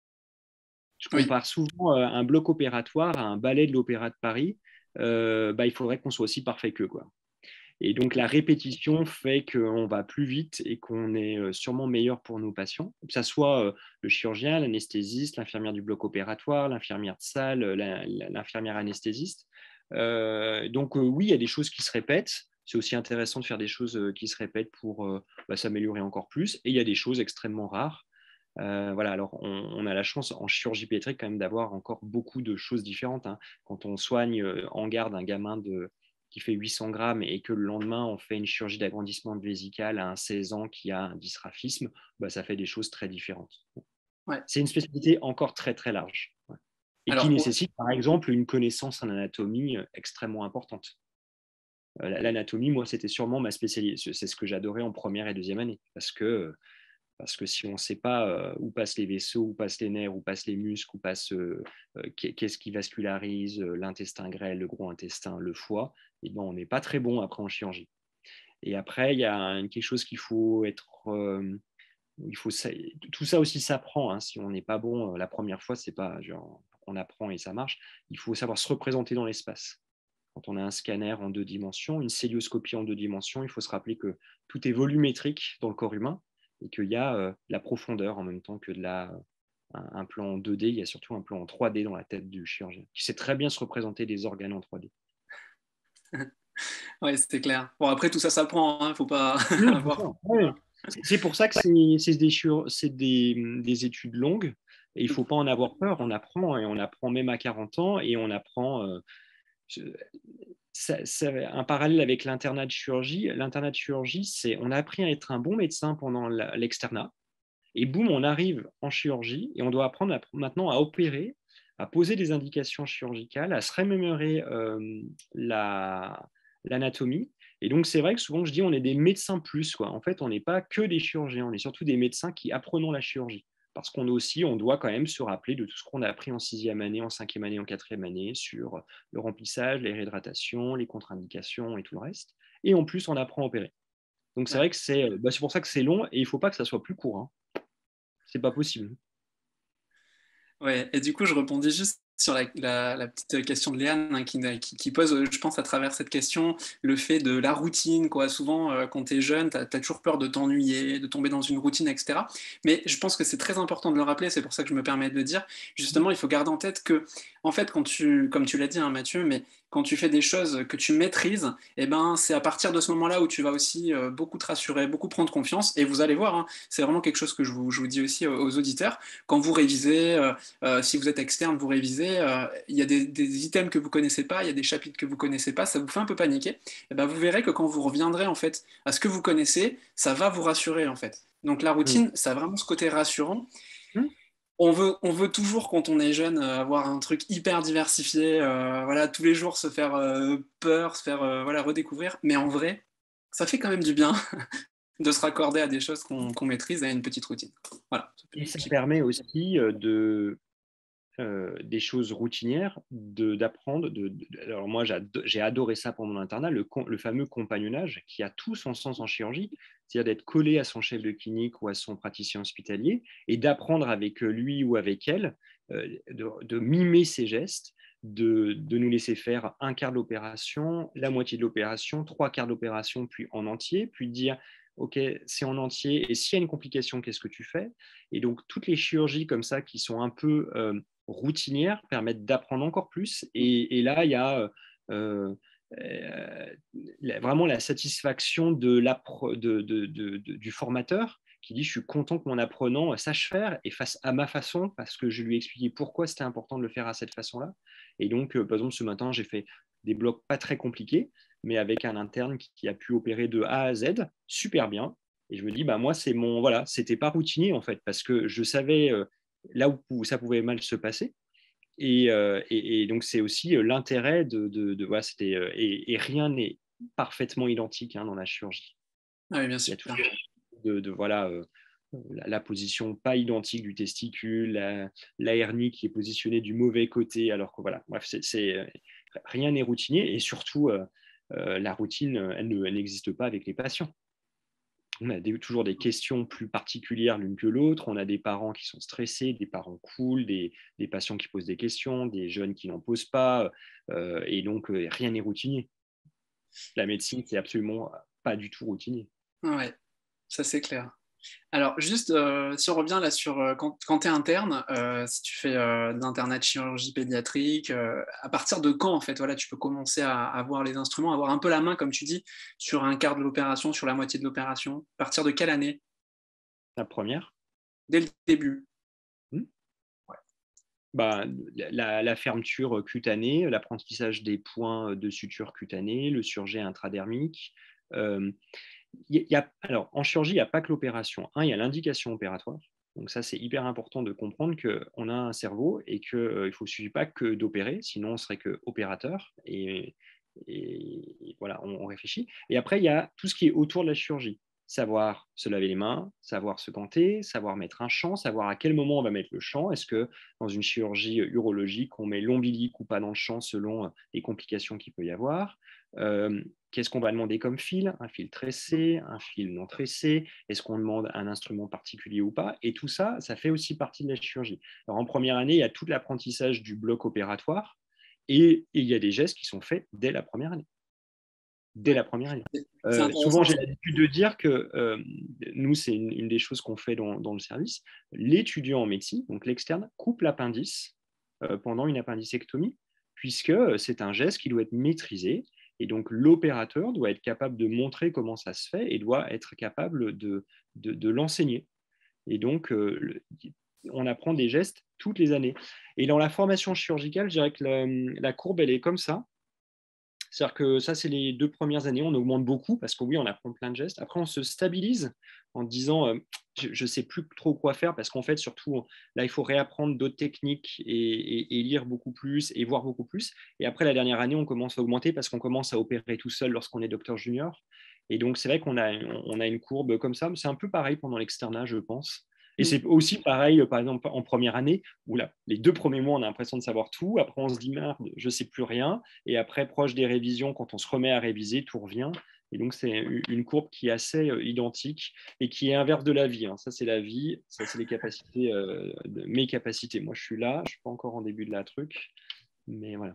Je Oui, compare souvent euh, un bloc opératoire à un ballet de l'Opéra de Paris. Euh, bah, il faudrait qu'on soit aussi parfait qu'eux, quoi. Et donc la répétition fait qu'on va plus vite et qu'on est euh, sûrement meilleur pour nos patients, que ce soit euh, le chirurgien, l'anesthésiste, l'infirmière du bloc opératoire, l'infirmière de salle, l'infirmière anesthésiste. Euh, donc euh, oui, il y a des choses qui se répètent. C'est aussi intéressant de faire des choses euh, qui se répètent pour euh, bah, s'améliorer encore plus. Et il y a des choses extrêmement rares. Euh, voilà, alors on, on, a la chance en chirurgie pédiatrique quand même d'avoir encore beaucoup de choses différentes. Hein. Quand on soigne euh, en garde un gamin de, qui fait huit cents grammes et que le lendemain on fait une chirurgie d'agrandissement de vésicale à un seize ans qui a un dysgraphisme, bah, ça fait des choses très différentes. ouais. C'est une spécialité encore très très large, ouais. Et qui Alors, nécessite par exemple une connaissance en anatomie extrêmement importante. L'anatomie, moi, c'était sûrement ma spécialité. C'est ce que j'adorais en première et deuxième année parce que Parce que si on ne sait pas euh, où passent les vaisseaux, où passent les nerfs, où passent les muscles, où passe euh, euh, qu'est-ce qui vascularise euh, l'intestin grêle, le gros intestin, le foie, et ben, on n'est pas très bon après en chirurgie. Et après, il y a une, quelque chose qu'il faut être... Euh, il faut, tout ça aussi s'apprend. Hein, si on n'est pas bon euh, la première fois, c'est pas genre, on apprend et ça marche. Il faut savoir se représenter dans l'espace. Quand on a un scanner en deux dimensions, une célioscopie en deux dimensions, il faut se rappeler que tout est volumétrique dans le corps humain et qu'il y a euh, la profondeur en même temps que de la, un, un plan en deux D, il y a surtout un plan en trois D dans la tête du chirurgien, qui sait très bien se représenter des organes en trois D. oui, c'était clair. Bon, après, tout ça s'apprend, il ne faut pas Oui, avoir... ouais. C'est pour ça que c'est des, des, des études longues et il ne faut pas en avoir peur. On apprend et on apprend même à quarante ans et on apprend... Euh, c'est un parallèle avec l'internat de chirurgie. L'internat de chirurgie, c'est on a appris à être un bon médecin pendant l'externat, et boum, on arrive en chirurgie et on doit apprendre à, maintenant à opérer, à poser des indications chirurgicales, à se remémorer euh, l'anatomie. La, et donc, c'est vrai que souvent, je dis on est des médecins plus. Quoi. En fait, on n'est pas que des chirurgiens, on est surtout des médecins qui apprenons la chirurgie. Parce qu'on aussi, on doit quand même se rappeler de tout ce qu'on a appris en sixième année, en cinquième année, en quatrième année, sur le remplissage, les réhydratations, les contre-indications et tout le reste. Et en plus, on apprend à opérer. Donc, c'est ouais. vrai que c'est bah, pour ça que c'est long et il ne faut pas que ça soit plus court. Hein. C'est pas possible. Ouais, et du coup, je répondais juste sur la, la, la petite question de Léane hein, qui, qui, qui pose, je pense, à travers cette question, le fait de la routine. Quoi. Souvent, euh, quand tu es jeune, tu as toujours peur de t'ennuyer, de tomber dans une routine, et cetera. Mais je pense que c'est très important de le rappeler, c'est pour ça que je me permets de le dire. Justement, il faut garder en tête que, en fait, quand tu, comme tu l'as dit, hein, Mathieu, mais quand tu fais des choses que tu maîtrises, eh ben, c'est à partir de ce moment-là où tu vas aussi euh, beaucoup te rassurer, beaucoup prendre confiance. Et vous allez voir, hein, c'est vraiment quelque chose que je vous, je vous dis aussi aux, aux auditeurs. Quand vous révisez, euh, euh, si vous êtes externe, vous révisez, euh, il y a des, des items que vous connaissez pas, il y a des chapitres que vous connaissez pas, ça vous fait un peu paniquer. Et ben, vous verrez que quand vous reviendrez en fait à ce que vous connaissez, ça va vous rassurer en fait. Donc la routine, mmh. ça a vraiment ce côté rassurant. Mmh. On veut, on veut toujours, quand on est jeune, euh, avoir un truc hyper diversifié, euh, voilà, tous les jours se faire euh, peur, se faire euh, voilà, redécouvrir. Mais en vrai, ça fait quand même du bien de se raccorder à des choses qu'on qu'on maîtrise et à une petite routine. Voilà. Et ça permet aussi de, euh, des choses routinières, d'apprendre. De, de, de, alors moi, j'ai adoré ça pour mon internat, le, le fameux compagnonnage qui a tout son sens en chirurgie, c'est-à-dire d'être collé à son chef de clinique ou à son praticien hospitalier et d'apprendre avec lui ou avec elle, euh, de, de mimer ses gestes, de, de nous laisser faire un quart de l'opération, la moitié de l'opération, trois quarts de l'opération, puis en entier, puis de dire OK, c'est en entier, et s'il y a une complication, qu'est-ce que tu fais? Et donc, toutes les chirurgies comme ça qui sont un peu euh, routinières permettent d'apprendre encore plus. Et, et là, il y a euh, euh, vraiment la satisfaction de de, de, de, de, du formateur qui dit « je suis content que mon apprenant sache faire et fasse à ma façon parce que je lui ai expliqué pourquoi c'était important de le faire à cette façon-là ». Et donc, euh, par exemple, ce matin, j'ai fait des blocs pas très compliqués, mais avec un interne qui a pu opérer de A à Z super bien. Et je me dis, bah, moi, c'est mon, voilà, c'était pas routinier en fait, parce que je savais euh, là où, où ça pouvait mal se passer. Et, euh, et, et donc, c'est aussi euh, l'intérêt de, de, de voilà, c'était, euh, et, et rien n'est parfaitement identique hein, dans la chirurgie. Ah oui, bien sûr. Il y a toujours de, de voilà, euh, la, la position pas identique du testicule, la, la hernie qui est positionnée du mauvais côté, alors que voilà, bref, c'est, c'est, rien n'est routinier et surtout, euh, euh, la routine, elle, ne, elle n'existe pas avec les patients. On a des, toujours des questions plus particulières l'une que l'autre. On a des parents qui sont stressés, des parents cool, des, des patients qui posent des questions, des jeunes qui n'en posent pas. Euh, et donc, euh, rien n'est routinier. La médecine, c'est absolument pas du tout routinier. Ouais, ça c'est clair. Alors, juste, euh, si on revient là sur euh, quand, quand tu es interne, euh, si tu fais euh, d'internat de chirurgie pédiatrique, euh, à partir de quand, en fait, voilà, tu peux commencer à, à voir les instruments, avoir un peu la main, comme tu dis, sur un quart de l'opération, sur la moitié de l'opération? À partir de quelle année? La première. Dès le début. Hmm. Ouais. Bah, la, la fermeture cutanée, l'apprentissage des points de suture cutanée, le surjet intradermique. Euh, y y a, alors, en chirurgie, il n'y a pas que l'opération. Un, il y a l'indication opératoire. Donc ça, c'est hyper important de comprendre qu'on a un cerveau et qu'il euh, ne faut suffit pas que d'opérer, sinon on serait que opérateur. Et, et, et voilà, on, on réfléchit. Et après, il y a tout ce qui est autour de la chirurgie. Savoir se laver les mains, savoir se ganter, savoir mettre un chant, savoir à quel moment on va mettre le chant. Est-ce que dans une chirurgie urologique, on met l'ombilic ou pas dans le chant selon les complications qu'il peut y avoir? Euh, Qu'est-ce qu'on va demander comme fil? Un fil tressé, un fil non tressé? Est-ce qu'on demande un instrument particulier ou pas? Et tout ça, ça fait aussi partie de la chirurgie. Alors, en première année, il y a tout l'apprentissage du bloc opératoire et, et il y a des gestes qui sont faits dès la première année. Dès la première année. Euh, souvent, j'ai l'habitude de dire que euh, nous, c'est une, une des choses qu'on fait dans, dans le service. L'étudiant en médecine, donc l'externe, coupe l'appendice euh, pendant une appendicectomie, puisque c'est un geste qui doit être maîtrisé. Et donc, l'opérateur doit être capable de montrer comment ça se fait et doit être capable de, de, de l'enseigner. Et donc, euh, le, on apprend des gestes toutes les années. Et dans la formation chirurgicale, je dirais que la, la courbe, elle est comme ça. C'est-à-dire que ça, c'est les deux premières années, on augmente beaucoup parce que oui, on apprend plein de gestes. Après, on se stabilise en disant, euh, je ne sais plus trop quoi faire parce qu'en fait, surtout, là, il faut réapprendre d'autres techniques et, et, et lire beaucoup plus et voir beaucoup plus. Et après, la dernière année, on commence à augmenter parce qu'on commence à opérer tout seul lorsqu'on est docteur junior. Et donc, c'est vrai qu'on a, on a une courbe comme ça. C'est un peu pareil pendant l'externat, je pense. Et c'est aussi pareil, par exemple, en première année, où là, les deux premiers mois, on a l'impression de savoir tout. Après, on se dit, merde, je ne sais plus rien. Et après, proche des révisions, quand on se remet à réviser, tout revient. Et donc, c'est une courbe qui est assez identique et qui est inverse de la vie. Hein. Ça, c'est la vie. Ça, c'est les capacités, euh, de mes capacités. Moi, je suis là. Je ne suis pas encore en début de la truc. Mais voilà.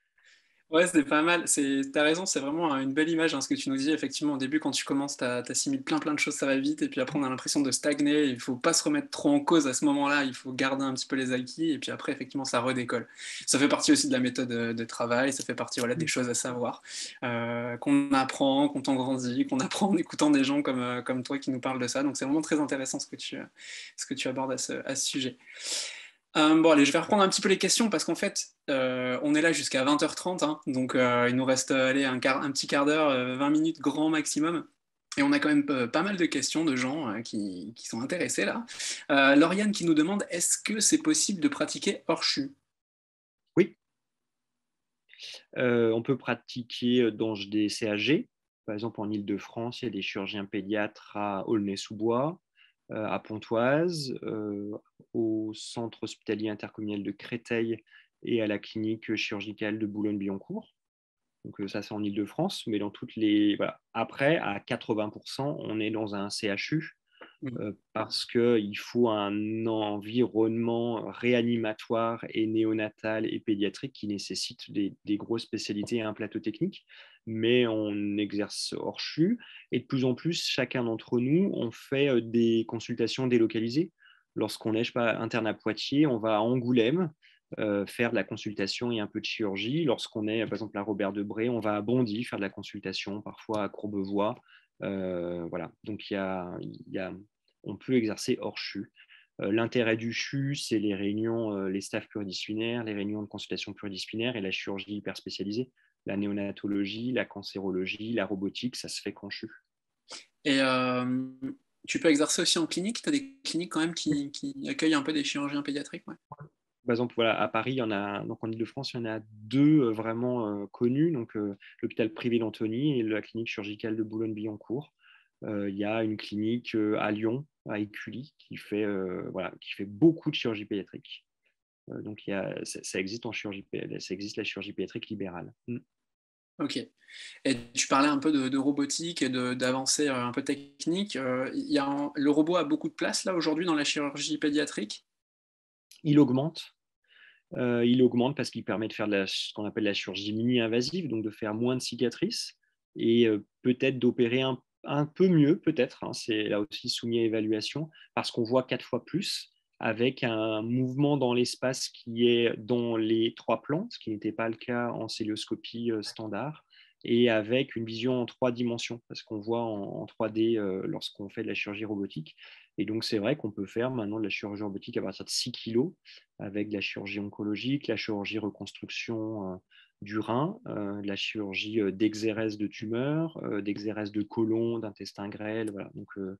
Ouais, c'est pas mal. Tu as raison, c'est vraiment une belle image hein, ce que tu nous dis. Effectivement, au début, quand tu commences, tu assimiles plein plein de choses, ça va vite. Et puis après, on a l'impression de stagner. Il ne faut pas se remettre trop en cause à ce moment-là. Il faut garder un petit peu les acquis. Et puis après, effectivement, ça redécolle. Ça fait partie aussi de la méthode de travail. Ça fait partie voilà, des choses à savoir. Euh, qu'on apprend, qu'on en grandit, qu'on apprend en écoutant des gens comme, comme toi qui nous parlent de ça. Donc c'est vraiment très intéressant ce que tu, ce que tu abordes à ce, à ce sujet. Euh, bon, allez, je vais reprendre un petit peu les questions parce qu'en fait, euh, on est là jusqu'à vingt heures trente, hein, donc euh, il nous reste allez, un, quart, un petit quart d'heure, euh, vingt minutes grand maximum. Et on a quand même euh, pas mal de questions de gens euh, qui, qui, sont intéressés là. Euh, Lauriane qui nous demande, est-ce que c'est possible de pratiquer hors C H U? Oui. Euh, on peut pratiquer dans des C A G, par exemple, en Île-de-France, il y a des chirurgiens pédiatres à Aulnay-sous-Bois, euh, à Pontoise, euh, au centre hospitalier intercommunal de Créteil et à la clinique chirurgicale de Boulogne-Billancourt. Donc euh, ça, c'est en Île-de-France, mais dans toutes les... Voilà. Après, à quatre-vingts pour cent, on est dans un C H U euh, parce qu'il faut un environnement réanimatoire et néonatal et pédiatrique qui nécessite des, des grosses spécialités et un plateau technique, mais on exerce hors C H U et de plus en plus, chacun d'entre nous, on fait des consultations délocalisées. Lorsqu'on est, je sais pas, interne à Poitiers, on va à Angoulême euh, faire de la consultation et un peu de chirurgie. Lorsqu'on est, par exemple, à Robert Debré, on va à Bondy faire de la consultation, parfois à Courbevoie. Euh, voilà, donc il y a, y a on peut exercer hors C H U. Euh, L'intérêt du C H U, c'est les réunions, euh, les staffs pluridisciplinaires, les réunions de consultation pluridisciplinaire et la chirurgie hyper spécialisée, la néonatologie, la cancérologie, la robotique, ça se fait qu'en C H U. Et euh, tu peux exercer aussi en clinique? Tu as des cliniques quand même qui, qui accueillent un peu des chirurgiens pédiatriques, ouais. Par exemple, voilà, à Paris, il y en a, donc en Ile-de-France, il y en a deux euh, vraiment euh, connus, donc euh, l'hôpital privé d'Antony et la clinique chirurgicale de Boulogne-Billancourt. Euh, il y a une clinique euh, à Lyon, à Écully, qui fait, euh, voilà, qui fait beaucoup de chirurgie pédiatrique. Euh, donc il y a, ça, ça existe en chirurgie, ça existe la chirurgie pédiatrique libérale. Mm. Ok. Et tu parlais un peu de, de robotique et d'avancées un peu techniques. Euh, il y a un, le robot a beaucoup de place là aujourd'hui dans la chirurgie pédiatrique? Il augmente. Euh, il augmente parce qu'il permet de faire de la, ce qu'on appelle la chirurgie mini-invasive, donc de faire moins de cicatrices et euh, peut-être d'opérer un, un peu mieux, peut-être. Hein, c'est là aussi soumis à évaluation parce qu'on voit quatre fois plus avec un mouvement dans l'espace qui est dans les trois plans, ce qui n'était pas le cas en célioscopie euh, standard, et avec une vision en trois dimensions, parce qu'on voit en, en trois D euh, lorsqu'on fait de la chirurgie robotique. Et donc, c'est vrai qu'on peut faire maintenant de la chirurgie robotique à partir de six kilos, avec de la chirurgie oncologique, la chirurgie reconstruction euh, du rein, euh, de la chirurgie euh, d'exérèse de tumeurs, euh, d'exérèse de côlon, d'intestin grêle. Voilà. Donc, euh,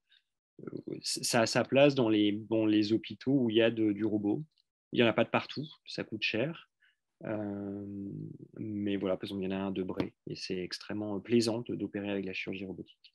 ça a sa place dans les, dans les hôpitaux où il y a de, du robot. Il n'y en a pas de partout, ça coûte cher. Euh, mais voilà, par exemple, il y en a un de Bray et c'est extrêmement plaisant d'opérer avec la chirurgie robotique.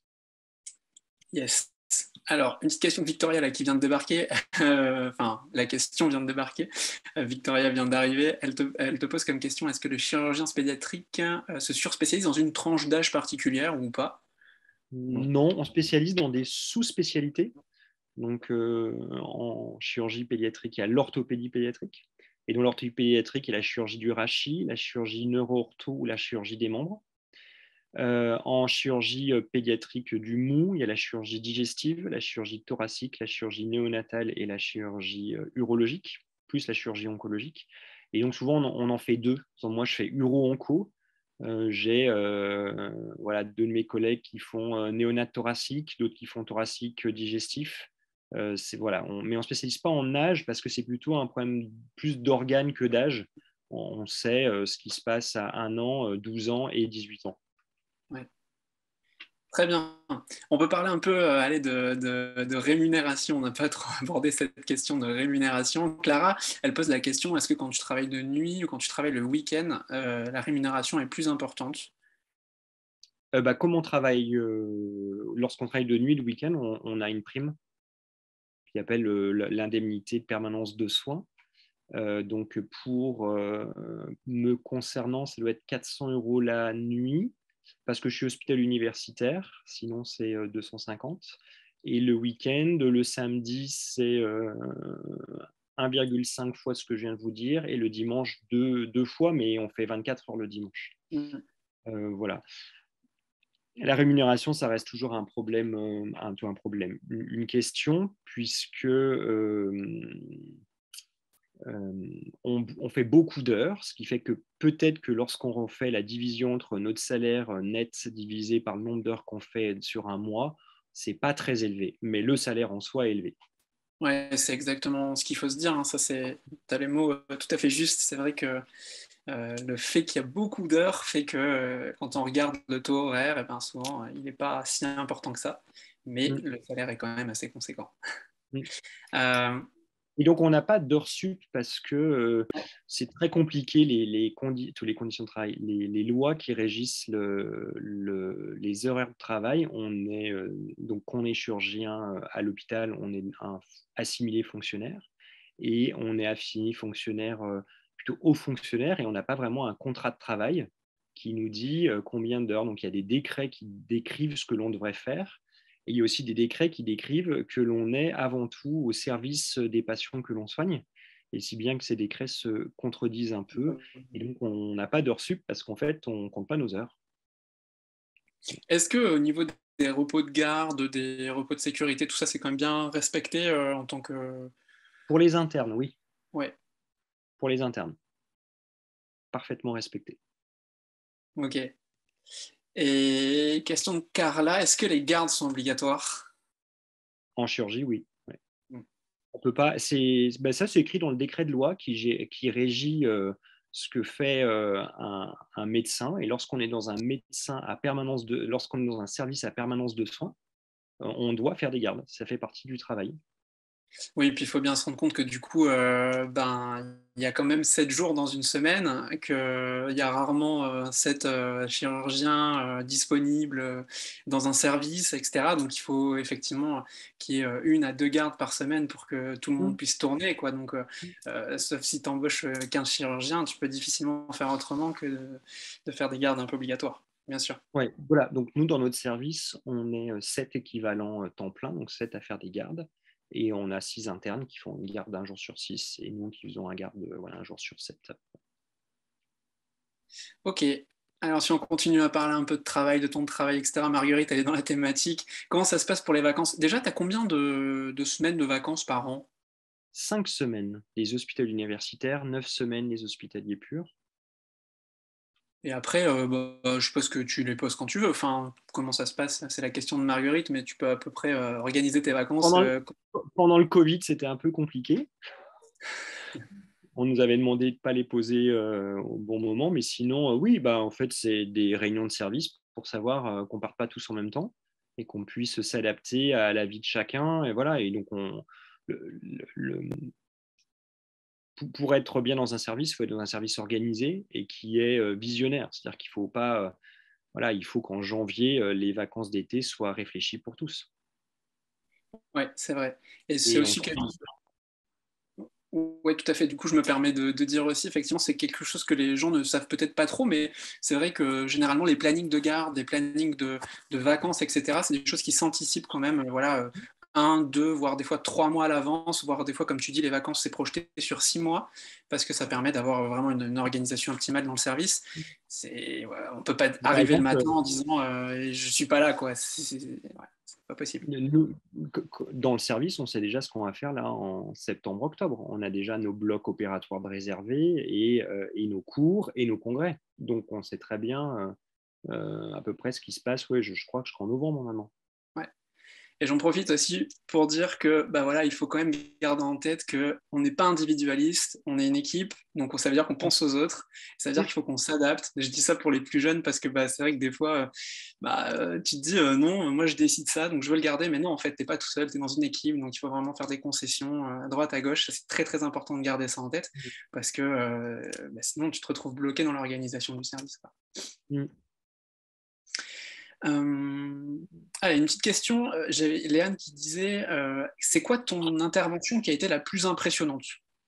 Yes. Alors, une petite question de Victoria là, qui vient de débarquer. Euh, enfin, la question vient de débarquer. Euh, Victoria vient d'arriver. Elle te, elle te pose comme question, est-ce que le chirurgien pédiatrique euh, se surspécialise dans une tranche d'âge particulière ou pas? Non, on spécialise dans des sous-spécialités. Donc, euh, en chirurgie pédiatrique, il y a l'orthopédie pédiatrique. Et dans l'orthopédie pédiatrique, il y a la chirurgie du rachis, la chirurgie neuro-ortho ou la chirurgie des membres. Euh, en chirurgie pédiatrique du mou, il y a la chirurgie digestive, la chirurgie thoracique, la chirurgie néonatale et la chirurgie urologique, plus la chirurgie oncologique. Et donc souvent, on en fait deux. Moi, je fais uro-onco. Euh, J'ai euh, voilà, deux de mes collègues qui font euh, néonat thoracique, d'autres qui font thoracique digestif. Euh, voilà, on, mais on ne spécialise pas en âge parce que c'est plutôt un problème plus d'organes que d'âge. On sait euh, ce qui se passe à un an, douze ans et dix-huit ans. Ouais. Très bien. On peut parler un peu euh, allez, de, de, de rémunération. On n'a pas trop abordé cette question de rémunération. Clara, elle pose la question, est-ce que quand tu travailles de nuit ou quand tu travailles le week-end, euh, la rémunération est plus importante? Euh, bah, comme on travaille, euh, lorsqu'on travaille de nuit, le week-end, on, on a une prime qui appelle euh, l'indemnité de permanence de soins. Euh, donc pour euh, me concernant, ça doit être quatre cents euros la nuit parce que je suis hôpital universitaire, sinon c'est euh, deux cent cinquante. Et le week-end, le samedi, c'est euh, un virgule cinq fois ce que je viens de vous dire, et le dimanche, deux, deux fois, mais on fait vingt-quatre heures le dimanche. Mm. Euh, voilà. La rémunération, ça reste toujours un problème, euh, un, un problème, une question, puisque euh, euh, on, on, fait beaucoup d'heures, ce qui fait que peut-être que lorsqu'on refait la division entre notre salaire net divisé par le nombre d'heures qu'on fait sur un mois, c'est pas très élevé, mais le salaire en soi est élevé. Ouais, c'est exactement ce qu'il faut se dire. Hein. Ça, c'est, t'as les mots euh, tout à fait justes. C'est vrai que euh, le fait qu'il y a beaucoup d'heures fait que euh, quand on regarde le taux horaire, eh ben, souvent, euh, il n'est pas si important que ça. Mais Mm. le salaire est quand même assez conséquent. Mm. Euh, Et donc, on n'a pas d'heures sup parce que euh, c'est très compliqué, les, les, condi toutes les conditions de travail, les, les lois qui régissent le, le, les horaires de travail. On est, euh, donc, on est chirurgien euh, à l'hôpital, on est un assimilé fonctionnaire et on est assimilé fonctionnaire, euh, plutôt haut fonctionnaire, et on n'a pas vraiment un contrat de travail qui nous dit euh, combien d'heures. Donc, il y a des décrets qui décrivent ce que l'on devrait faire. Et il y a aussi des décrets qui décrivent que l'on est avant tout au service des patients que l'on soigne. Et si bien que ces décrets se contredisent un peu. Et donc, on n'a pas d'heures sup parce qu'en fait, on ne compte pas nos heures. Est-ce qu'au niveau des repos de garde, des repos de sécurité, tout ça, c'est quand même bien respecté euh, en tant que... Pour les internes, oui. Ouais. Pour les internes. Parfaitement respecté. Ok. Et question de Carla, est-ce que les gardes sont obligatoires? En chirurgie, oui. Ouais. Mm. On peut pas. C'est, ben ça, c'est écrit dans le décret de loi qui, qui régit euh, ce que fait euh, un, un médecin. Et lorsqu'on est dans un médecin à permanence de, lorsqu'on est dans un service à permanence de soins, on doit faire des gardes. Ça fait partie du travail. Oui, puis il faut bien se rendre compte que du coup, euh, ben, il y a quand même sept jours dans une semaine, qu'il y a rarement euh, sept euh, chirurgiens euh, disponibles euh, dans un service, et cetera. Donc il faut effectivement qu'il y ait euh, une à deux gardes par semaine pour que tout le monde Mm. puisse tourner, quoi. Donc, euh, euh, sauf si tu embauches quinze chirurgiens, tu peux difficilement faire autrement que de, de faire des gardes un peu obligatoires, bien sûr. Ouais, voilà. Donc nous, dans notre service, on est euh, sept équivalents euh, temps plein, donc sept à faire des gardes. Et on a six internes qui font une garde d'un jour sur six, et nous qui faisons un garde de, voilà, un jour sur sept. Ok. Alors, si on continue à parler un peu de travail, de ton travail, et cetera, Marguerite, elle est dans la thématique. Comment ça se passe pour les vacances? Déjà, tu as combien de, de semaines de vacances par an? Cinq semaines, les hospitaliers universitaires, neuf semaines, les hospitaliers purs. Et après, euh, bah, je suppose que tu les poses quand tu veux. Enfin, comment ça se passe? C'est la question de Marguerite, mais tu peux à peu près euh, organiser tes vacances. Pendant, euh, pendant le Covid, c'était un peu compliqué. On nous avait demandé de ne pas les poser euh, au bon moment, mais sinon, euh, oui, bah, en fait, c'est des réunions de service pour savoir euh, qu'on ne parte pas tous en même temps et qu'on puisse s'adapter à la vie de chacun. Et voilà, et donc, on, le, le, le, pour être bien dans un service, il faut être dans un service organisé et qui est euh, visionnaire. C'est-à-dire qu'il faut pas, euh, voilà, il faut qu'en janvier, euh, les vacances d'été soient réfléchies pour tous. Ouais, c'est vrai. Et c'est Et on aussi quelque Oui, tout à fait. Du coup, je me permets de, de dire aussi, effectivement, c'est quelque chose que les gens ne savent peut-être pas trop, mais c'est vrai que généralement, les plannings de garde, les plannings de, de vacances, et cetera, c'est des choses qui s'anticipent quand même, euh, voilà, euh, un, deux, voire des fois trois mois à l'avance, voire des fois, comme tu dis, les vacances, c'est projeté sur six mois, parce que ça permet d'avoir vraiment une, une organisation optimale dans le service. C'est, voilà, on ne peut pas Par arriver le exemple, matin en disant euh, je suis pas là, quoi. C'est c'est- ouais, c'est pas possible. nous, dans le service, on sait déjà ce qu'on va faire là en septembre-octobre. On a déjà nos blocs opératoires de réservés et, euh, et nos cours et nos congrès. Donc, on sait très bien euh, euh, à peu près ce qui se passe. Ouais, je, je crois que jusqu'en novembre maintenant. Ouais. Et j'en profite aussi pour dire que bah voilà, il faut quand même garder en tête qu'on n'est pas individualiste, on est une équipe, donc ça veut dire qu'on pense aux autres, ça veut dire qu'il faut qu'on s'adapte. Je dis ça pour les plus jeunes parce que bah, c'est vrai que des fois, euh, bah, euh, tu te dis euh, non, moi je décide ça, donc je veux le garder, mais non, en fait, t'es pas tout seul, tu es dans une équipe, donc il faut vraiment faire des concessions euh, à droite, à gauche. C'est très très important de garder ça en tête parce que euh, bah, sinon tu te retrouves bloqué dans l'organisation du service, quoi. Mm. Euh, allez, une petite question. Euh, J'ai Léane qui disait, euh, c'est quoi ton intervention qui a été la plus impressionnante?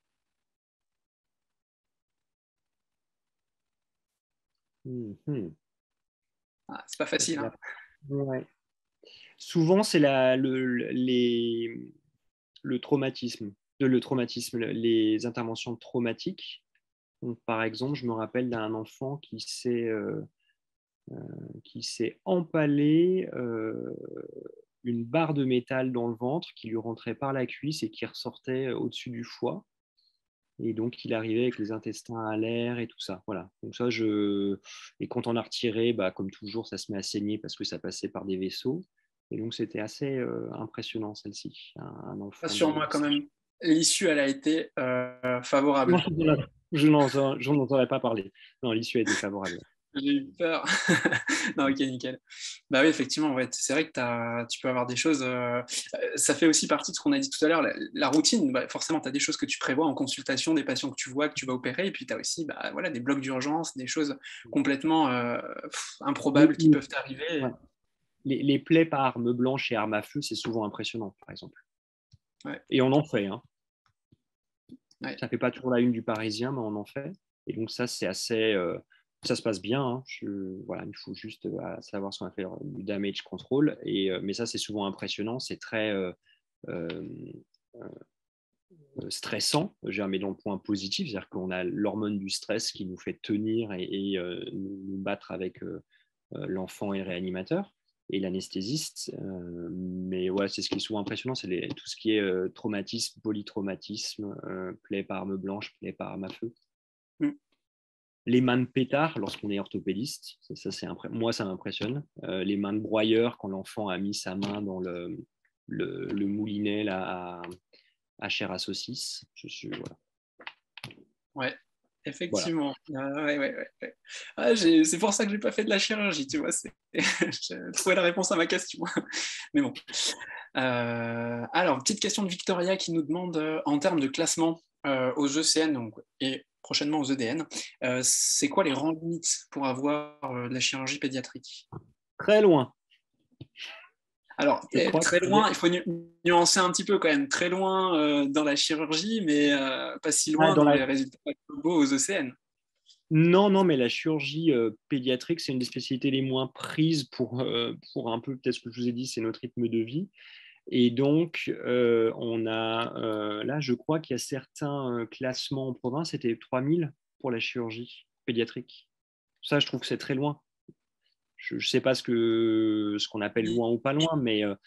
Mm. Mm. Ah, c'est pas facile, hein. La- ouais. Souvent, c'est la, le, les, le traumatisme, de le traumatisme, les interventions traumatiques. Donc, par exemple, je me rappelle d'un enfant qui s'est euh, qui s'est empalé euh, une barre de métal dans le ventre qui lui rentrait par la cuisse et qui ressortait au-dessus du foie. Et donc, il arrivait avec les intestins à l'air et tout ça. Voilà. Donc ça, je... Et quand on a retiré, bah, comme toujours, ça se met à saigner parce que ça passait par des vaisseaux. Et donc, c'était assez euh, impressionnant, celle-ci. Un, un enfant Sur de... moi quand même. L'issue, elle a été euh, Non, favorable. je n'en je n'en entendais pas parler. Non, l'issue a été favorable. J'ai eu peur. Non, OK, nickel. Bah oui, effectivement, ouais, c'est vrai que tu tu peux avoir des choses, heu, ça fait aussi partie de ce qu'on a dit tout à l'heure, la la routine. Bah, forcément, tu as des choses que tu prévois en consultation, des patients que tu vois, que tu vas opérer et puis tu as aussi, bah, voilà, des blocs d'urgence, des choses complètement, heu, Les, improbables qui les- peuvent t'arriver. ouais. Les- les plaies par arme blanche et arme à feu, c'est souvent impressionnant, par exemple. Ouais, Et on en fait, hein. ouais. Ça ne fait pas toujours la une du Parisien, mais on en fait. Et donc ça, c'est assez... euh, ça se passe bien, hein. Je, voilà, il faut juste euh, savoir ce qu'on appelle du damage control. Et, euh, mais ça, c'est souvent impressionnant. C'est très euh, euh, euh, stressant, mais dans le point positif. C'est-à-dire qu'on a l'hormone du stress qui nous fait tenir et, et euh, nous, nous battre avec euh, euh, l'enfant et le réanimateur et l'anesthésiste. Euh, mais ouais, c'est ce qui est souvent impressionnant, c'est les, tout ce qui est euh, traumatisme, polytraumatisme, euh, plaie par arme blanche, plaie par arme à feu. Mmh. Les mains de pétard lorsqu'on est orthopédiste, ça, ça, c'est impré- moi ça m'impressionne. Euh, les mains de broyeur quand l'enfant a mis sa main dans le, le, le moulinet là, à, à chair à saucisse. Je suis, voilà. Ouais, Voilà. effectivement. Ah ouais, ouais, ouais, ouais. Ah, j'ai c'est pour ça que j'ai pas fait de la chirurgie, tu vois? C'est j'ai trouvé la réponse à ma question. Mais bon. Heu, alors, petite question de Victoria qui nous demande, heu, en termes de classement, heu, aux E C N donc et prochainement aux E D N, heu, c'est quoi les rangs limites pour avoir, heu, de la chirurgie pédiatrique? Très loin. Alors, Je eh, crois très qu'il y a... loin, il faut nu nuancer un petit peu quand même. Très loin, heu, dans la chirurgie, mais heu, pas si ah, loin dans dans la... les résultats globaux aux E C N. Non, non, mais la chirurgie euh, pédiatrique, c'est une des spécialités les moins prises pour, euh, pour un peu, peut-être ce que je vous ai dit, c'est notre rythme de vie. Et donc, euh, on a, euh, là, je crois qu'il y a certains euh, classements en province, c'était trois mille pour la chirurgie pédiatrique. Ça, je trouve que c'est très loin. Je ne sais pas ce que, ce qu'on appelle Oui. loin ou pas loin, mais euh,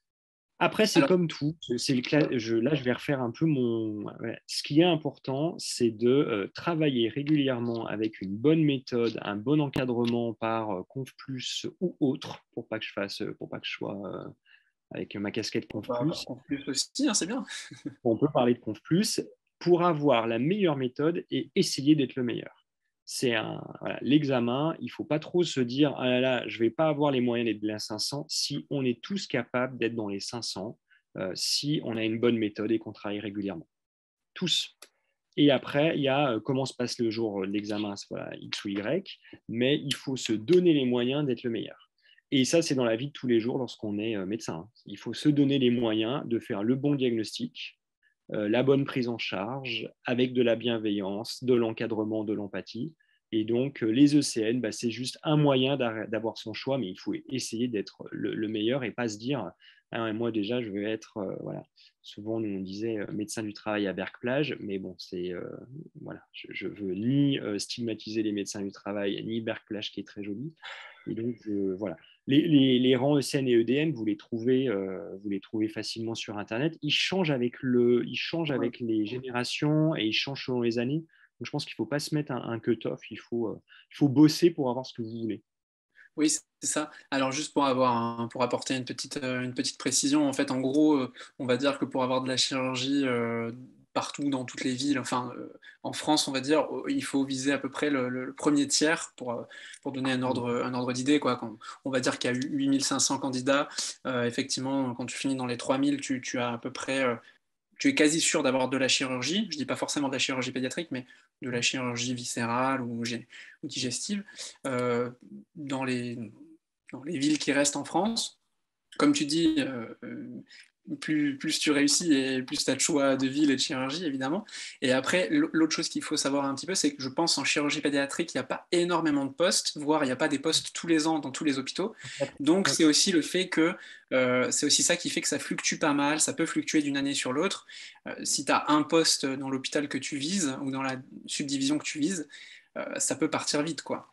après, c'est Alors, comme tout. C'est le cla- je, là, je vais refaire un peu mon. Ouais. Ce qui est important, c'est de euh, travailler régulièrement avec une bonne méthode, un bon encadrement par euh, Conf Plus ou autre, pour pas que je fasse, pour pas que je sois euh, avec ma casquette on Conf va Plus. en plus aussi, hein, c'est bien. On peut parler de Conf Plus pour avoir la meilleure méthode et essayer d'être le meilleur. C'est un, voilà, l'examen, il ne faut pas trop se dire ah là là, je ne vais pas avoir les moyens d'être bien cinq cents si on est tous capables d'être dans les cinq cents, euh, si on a une bonne méthode et qu'on travaille régulièrement. Tous. Et après, il y a euh, comment se passe le jour de l'examen, voilà, X ou Y, mais il faut se donner les moyens d'être le meilleur. Et ça, c'est dans la vie de tous les jours lorsqu'on est euh, médecin. Il faut se donner les moyens de faire le bon diagnostic, euh, la bonne prise en charge, avec de la bienveillance, de l'encadrement, de l'empathie. Et donc, euh, les E C N, bah, c'est juste un moyen d'avoir son choix, mais il faut essayer d'être le, le, meilleur et pas se dire, ah, moi déjà, je vais être, euh, voilà. Souvent, nous, on disait euh, médecin du travail à Berck-Plage, mais bon, c'est, euh, voilà, je, ne veux ni euh, stigmatiser les médecins du travail, ni Berck-Plage qui est très joli. Et donc, je, voilà. Les, les, les, rangs E C N et E D N, vous les trouvez, euh, vous les trouvez facilement sur Internet. Ils changent avec, le, ils changent avec les générations et ils changent selon les années. Donc, je pense qu'il ne faut pas se mettre un, un cut-off. Il faut, euh, il faut bosser pour avoir ce que vous voulez. Oui, c'est ça. Alors juste pour avoir un- pour apporter une petite, euh, une petite précision, en fait, en gros, euh, on va dire que pour avoir de la chirurgie euh, partout dans toutes les villes, enfin euh, en France, on va dire, euh, il faut viser à peu près le, le premier tiers pour, euh, pour donner un ordre, un ordre d'idée, quoi. Quand on va dire qu'il y a huit mille cinq cents candidats, euh, effectivement, quand tu finis dans les trois mille, tu, tu as à peu près euh, tu es quasi sûr d'avoir de la chirurgie, je ne dis pas forcément de la chirurgie pédiatrique, mais de la chirurgie viscérale ou, ou digestive, euh, dans, les, dans les villes qui restent en France. Comme tu dis, euh, plus, plus tu réussis et plus tu as de choix de ville et de chirurgie, évidemment. Et après, l'autre chose qu'il faut savoir un petit peu, c'est que je pense en chirurgie pédiatrique, il n'y a pas énormément de postes, voire il n'y a pas des postes tous les ans dans tous les hôpitaux. Donc, c'est aussi le fait que euh, c'est aussi ça qui fait que ça fluctue pas mal, ça peut fluctuer d'une année sur l'autre. Euh, si tu as un poste dans l'hôpital que tu vises ou dans la subdivision que tu vises, euh, ça peut partir vite, quoi.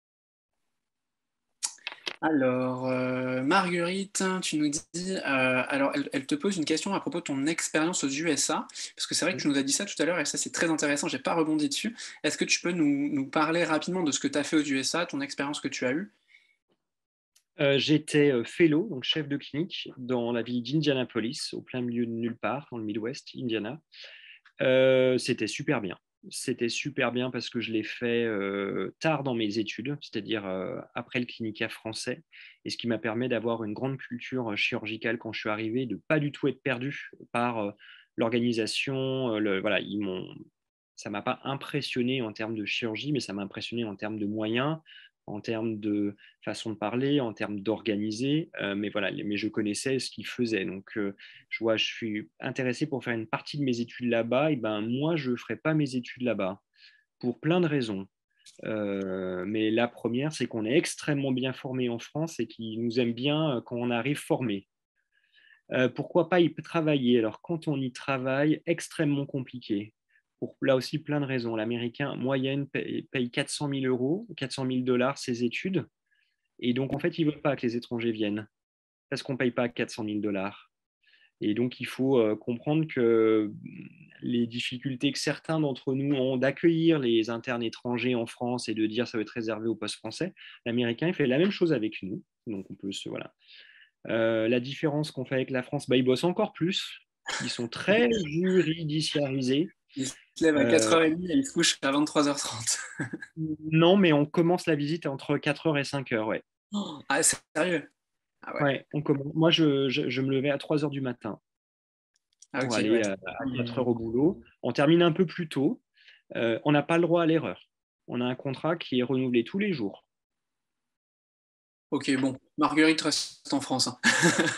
Alors, euh, Marguerite, tu nous dis, euh, alors elle, elle te pose une question à propos de ton expérience aux U S A, parce que c'est vrai que tu nous as dit ça tout à l'heure et ça c'est très intéressant, j'ai pas rebondi dessus. Est-ce que tu peux nous, nous parler rapidement de ce que tu as fait aux U S A, ton expérience que tu as eue? Euh, j'étais euh, fellow, donc chef de clinique, dans la ville d'Indianapolis, au plein milieu de nulle part, dans le Midwest, Indiana. Euh, c'était super bien. c'était super bien parce que je l'ai fait euh, tard dans mes études, c'est-à-dire euh, après le clinica français, et ce qui m'a permis d'avoir une grande culture euh, chirurgicale quand je suis arrivé, de ne pas du tout être perdu par euh, l'organisation. Euh, le, voilà, ils m'ont, ça ne m'a pas impressionné en termes de chirurgie, mais ça m'a impressionné en termes de moyens, en termes de façon de parler, en termes d'organiser. Euh, mais voilà, mais je connaissais ce qu'ils faisaient. Donc, euh, je vois, je suis intéressé pour faire une partie de mes études là-bas. Et ben, moi, je ne ferai pas mes études là-bas pour plein de raisons. Euh, mais la première, c'est qu'on est extrêmement bien formé en France et qu'ils nous aiment bien quand on arrive formé. Euh, pourquoi pas y travailler? Alors, quand on y travaille, extrêmement compliqué. Pour là aussi plein de raisons. L'Américain moyenne paye, paye quatre cent mille euros, quatre cent mille dollars ses études. Et donc, en fait, ils ne veulent pas que les étrangers viennent parce qu'on ne paye pas quatre cent mille dollars. Et donc, il faut euh, comprendre que les difficultés que certains d'entre nous ont d'accueillir les internes étrangers en France et de dire ça va être réservé au poste français, l'Américain, il fait la même chose avec nous. Donc, on peut se. Voilà. Euh, la différence qu'on fait avec la France, bah, ils bossent encore plus. Ils sont très juridiciarisés. Il se lève à Euh, quatre heures trente et il se couche à vingt-trois heures trente. non, mais on commence la visite entre quatre heures et cinq heures. Ouais. Ah, c'est sérieux? Ah ouais. Ouais, on commence. Moi, je, je, je me levais à trois heures du matin Ah pour ok, aller ouais. à, à quatre heures au boulot. On termine un peu plus tôt. Euh, on n'a pas le droit à l'erreur. On a un contrat qui est renouvelé tous les jours. Ok, bon. Marguerite reste en France, hein.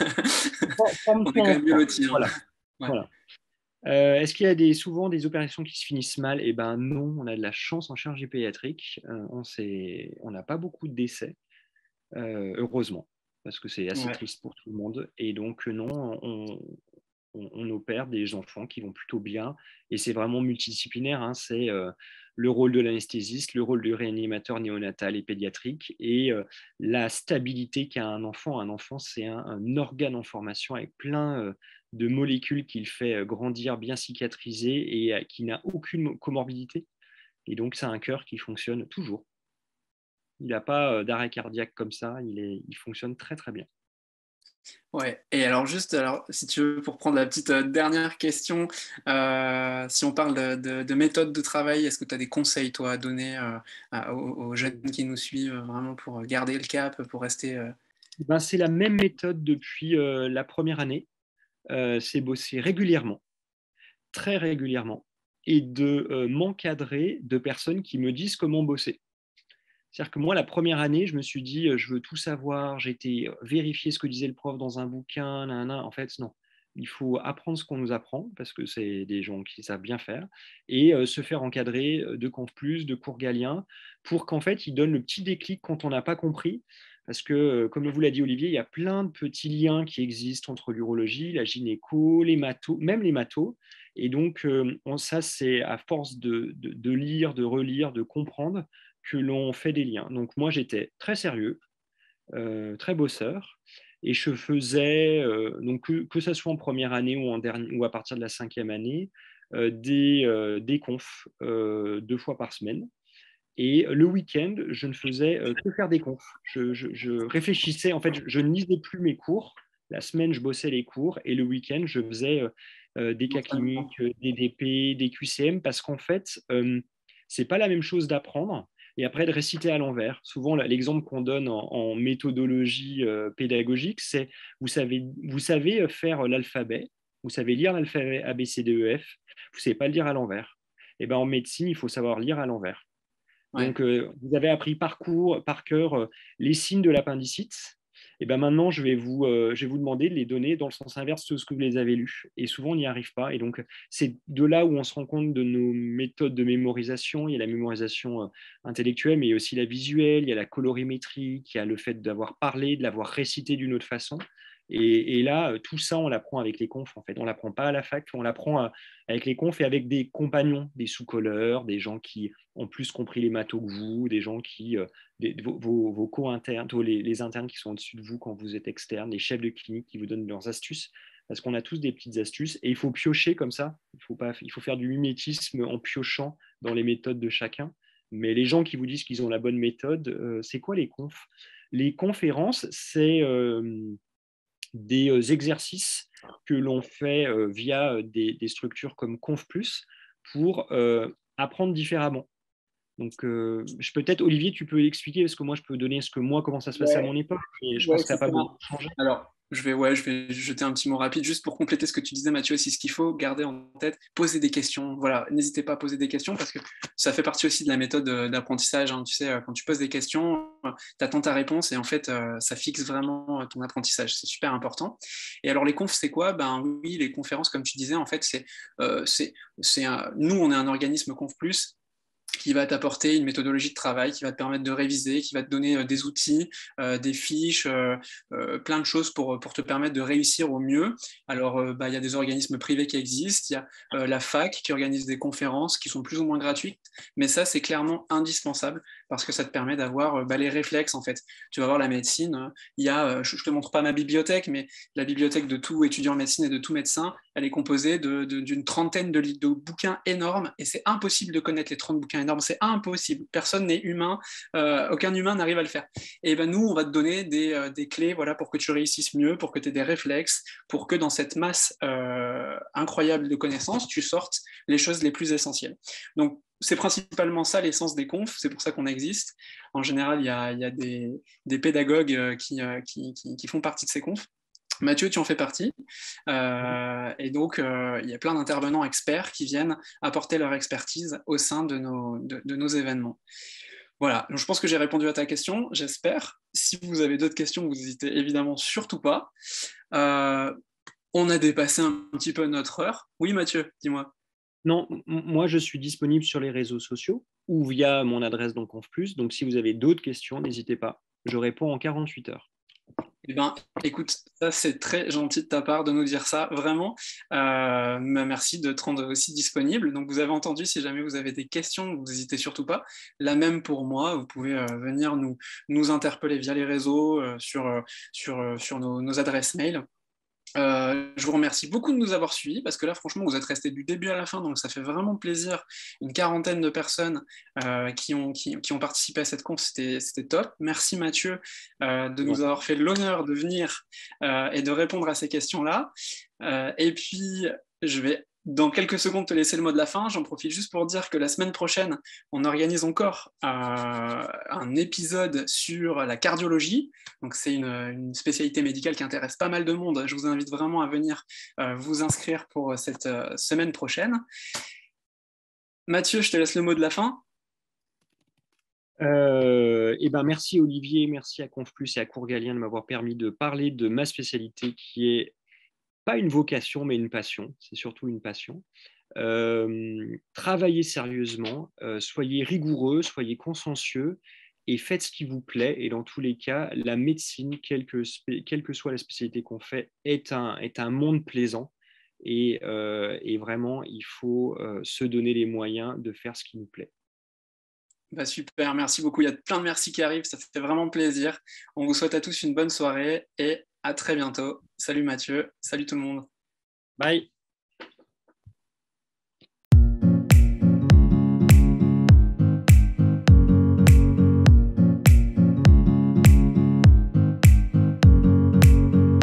On est Forme-toi quand en même mieux France. lotis, hein. Voilà. Ouais. Voilà. Euh, est-ce qu'il y a des, souvent des opérations qui se finissent mal? Eh ben non, on a de la chance en chirurgie pédiatrique. Euh, on s'est- on n'a pas beaucoup de décès, euh, heureusement, parce que c'est assez Ouais. triste pour tout le monde. Et donc non, on, on, on opère des enfants qui vont plutôt bien. Et c'est vraiment multidisciplinaire, hein. C'est euh, le rôle de l'anesthésiste, le rôle du réanimateur néonatal et pédiatrique, et euh, la stabilité qu'a un enfant. Un enfant, c'est un, un organe en formation avec plein euh, de molécules qu'il fait euh, grandir, bien cicatrisé, et euh, qui n'a aucune comorbidité. Et donc, c'est un cœur qui fonctionne toujours. Il n'a pas euh, d'arrêt cardiaque comme ça, il, est, il fonctionne très très bien. Ouais. Et alors juste, alors, si tu veux, pour prendre la petite euh, dernière question, euh, si on parle de, de, de méthode de travail, est-ce que tu as des conseils, toi, à donner euh, à- aux, aux jeunes qui nous suivent, euh, vraiment pour garder le cap, pour rester... euh, Ben, c'est la même méthode depuis euh, la première année. Euh, c'est bosser régulièrement, très régulièrement, et de euh, m'encadrer de personnes qui me disent comment bosser. C'est-à-dire que moi, la première année, je me suis dit, euh, je veux tout savoir, j'ai été vérifier ce que disait le prof dans un bouquin, nanana. En fait, non. Il faut apprendre ce qu'on nous apprend, parce que c'est des gens qui savent bien faire, et euh, se faire encadrer de conf plus, de cours Galien, pour qu'en fait, ils donnent le petit déclic quand on n'a pas compris. Parce que, euh, comme vous l'a dit Olivier, il y a plein de petits liens qui existent entre l'urologie, la gynéco, les matos, même les matos. Et donc, euh, on, ça, c'est à force de, de, de lire, de relire, de comprendre que l'on fait des liens. Donc moi, j'étais très sérieux, euh, très bosseur, et je faisais, euh, donc que, que ça soit en première année ou, en dernier, ou à partir de la cinquième année, euh, des, euh, des confs euh, deux fois par semaine. Et le week-end, je ne faisais euh, que faire des confs. Je, je, je réfléchissais, en fait, je, je ne lisais plus mes cours. La semaine, je bossais les cours, et le week-end, je faisais euh, euh, des cas cliniques, euh, des D P, des Q C M, parce qu'en fait, euh, c'est pas la même chose d'apprendre et après de réciter à l'envers. Souvent, l'exemple qu'on donne en, en méthodologie euh, pédagogique, c'est vous savez, vous savez faire l'alphabet, vous savez lire l'alphabet A, B, C, D, E, F, vous ne savez pas le lire à l'envers. Et ben, en médecine, il faut savoir lire à l'envers. Ouais. Donc, euh, vous avez appris par, cours, par cœur euh, les signes de l'appendicite. Et ben maintenant, je vais, vous, euh, je vais vous demander de les donner dans le sens inverse de ce que vous les avez lus. Et souvent, on n'y arrive pas. Et donc, c'est de là où on se rend compte de nos méthodes de mémorisation. Il y a la mémorisation euh, intellectuelle, mais il y a aussi la visuelle, il y a la colorimétrie, il y a le fait d'avoir parlé, de l'avoir récité d'une autre façon. Et, et là, euh, tout ça, on l'apprend avec les confs, en fait. On ne l'apprend pas à la fac, on l'apprend euh, avec les confs et avec des compagnons, des sous-colleurs, des gens qui ont plus compris les maths que vous, des gens qui, euh, des, vos, vos, vos co-internes, les, les internes qui sont au-dessus de vous quand vous êtes externe, les chefs de clinique qui vous donnent leurs astuces, parce qu'on a tous des petites astuces et il faut piocher comme ça. Il faut, pas, il faut faire du mimétisme en piochant dans les méthodes de chacun. Mais les gens qui vous disent qu'ils ont la bonne méthode, euh, c'est quoi les confs? Les conférences, c'est euh, des euh, exercices que l'on fait euh, via euh, des, des structures comme Conf Plus pour euh, apprendre différemment. Donc, euh, je peut-être, Olivier, tu peux l'expliquer parce que moi, je peux donner ce que moi, comment ça se passait à Ouais, mon époque, et je ouais, pense que ça c'est n'a pas ça. beaucoup changé. Alors, je vais, ouais, je vais jeter un petit mot rapide juste pour compléter ce que tu disais, Mathieu. C'est ce qu'il faut garder en tête, poser des questions. Voilà, n'hésitez pas à poser des questions parce que ça fait partie aussi de la méthode euh, d'apprentissage, hein. Tu sais, euh, quand tu poses des questions, tu attends ta réponse et en fait, euh, ça fixe vraiment euh, ton apprentissage. C'est super important. Et alors, les confs, c'est quoi? Ben oui, les conférences, comme tu disais, en fait, c'est, euh, c'est, c'est un- nous, on est un organisme Conf Plus qui va t'apporter une méthodologie de travail, qui va te permettre de réviser, qui va te donner euh, des outils, euh, des fiches, euh, euh, plein de choses pour, pour te permettre de réussir au mieux. Alors, euh, bah, il y a des organismes privés qui existent, il y a euh, la fac qui organise des conférences qui sont plus ou moins gratuites, mais ça, c'est clairement indispensable parce que ça te permet d'avoir euh, bah, les réflexes, en fait. Tu vas voir la médecine, euh, il y a, euh, je ne te montre pas ma bibliothèque, mais la bibliothèque de tout étudiant en médecine et de tout médecin, elle est composée de, de, d'une trentaine de, de bouquins énormes et c'est impossible de connaître les trente bouquins énormes, c'est impossible. Personne n'est humain, euh, aucun humain n'arrive à le faire. Et ben nous, on va te donner des, euh, des clés voilà, pour que tu réussisses mieux, pour que tu aies des réflexes, pour que dans cette masse euh, incroyable de connaissances, tu sortes les choses les plus essentielles. Donc, c'est principalement ça l'essence des confs, c'est pour ça qu'on existe. En général, il y a, il y a des, des pédagogues euh, qui, euh, qui, qui, qui font partie de ces confs. Mathieu, tu en fais partie. Euh, et donc, euh, il y a plein d'intervenants experts qui viennent apporter leur expertise au sein de nos, de, de nos événements. Voilà, donc, je pense que j'ai répondu à ta question, j'espère. Si vous avez d'autres questions, vous n'hésitez évidemment surtout pas. Euh, on a dépassé un petit peu notre heure. Oui, Mathieu, dis-moi. Non, m- moi, je suis disponible sur les réseaux sociaux ou via mon adresse dans ConfPlus. Donc, si vous avez d'autres questions, n'hésitez pas. Je réponds en quarante-huit heures. Eh ben, écoute, ça c'est très gentil de ta part de nous dire ça, vraiment. Euh, merci de te rendre aussi disponible. Donc vous avez entendu, si jamais vous avez des questions, vous n'hésitez surtout pas. La même pour moi, vous pouvez euh, venir nous, nous interpeller via les réseaux, euh, sur, euh, sur, euh, sur nos, nos adresses mail. Euh, je vous remercie beaucoup de nous avoir suivis parce que là, franchement, vous êtes restés du début à la fin, donc ça fait vraiment plaisir. Une quarantaine de personnes euh, qui, ont, qui, qui, ont participé à cette conf, c'était, c'était top. Merci Mathieu euh, de Ouais. nous avoir fait l'honneur de venir euh, et de répondre à ces questions-là. Euh, et puis, je vais dans quelques secondes te laisser le mot de la fin. J'en profite juste pour dire que la semaine prochaine, on organise encore euh, un épisode sur la cardiologie. Donc, c'est une, une, spécialité médicale qui intéresse pas mal de monde. Je vous invite vraiment à venir euh, vous inscrire pour cette euh, semaine prochaine. Mathieu, je te laisse le mot de la fin. Euh, eh ben, merci Olivier, merci à ConfPlus et à Courgalien de m'avoir permis de parler de ma spécialité qui est pas une vocation mais une passion, c'est surtout une passion. Euh, travaillez sérieusement, euh, soyez rigoureux, soyez consciencieux et faites ce qui vous plaît. Et dans tous les cas, la médecine, quelle que, quelle que soit la spécialité qu'on fait, est un, est un monde plaisant. Et, euh, et vraiment, il faut euh, se donner les moyens de faire ce qui nous plaît. Bah super, merci beaucoup. Il y a plein de merci qui arrivent, ça fait vraiment plaisir. On vous souhaite à tous une bonne soirée et à très bientôt. Salut Mathieu, salut tout le monde. Bye.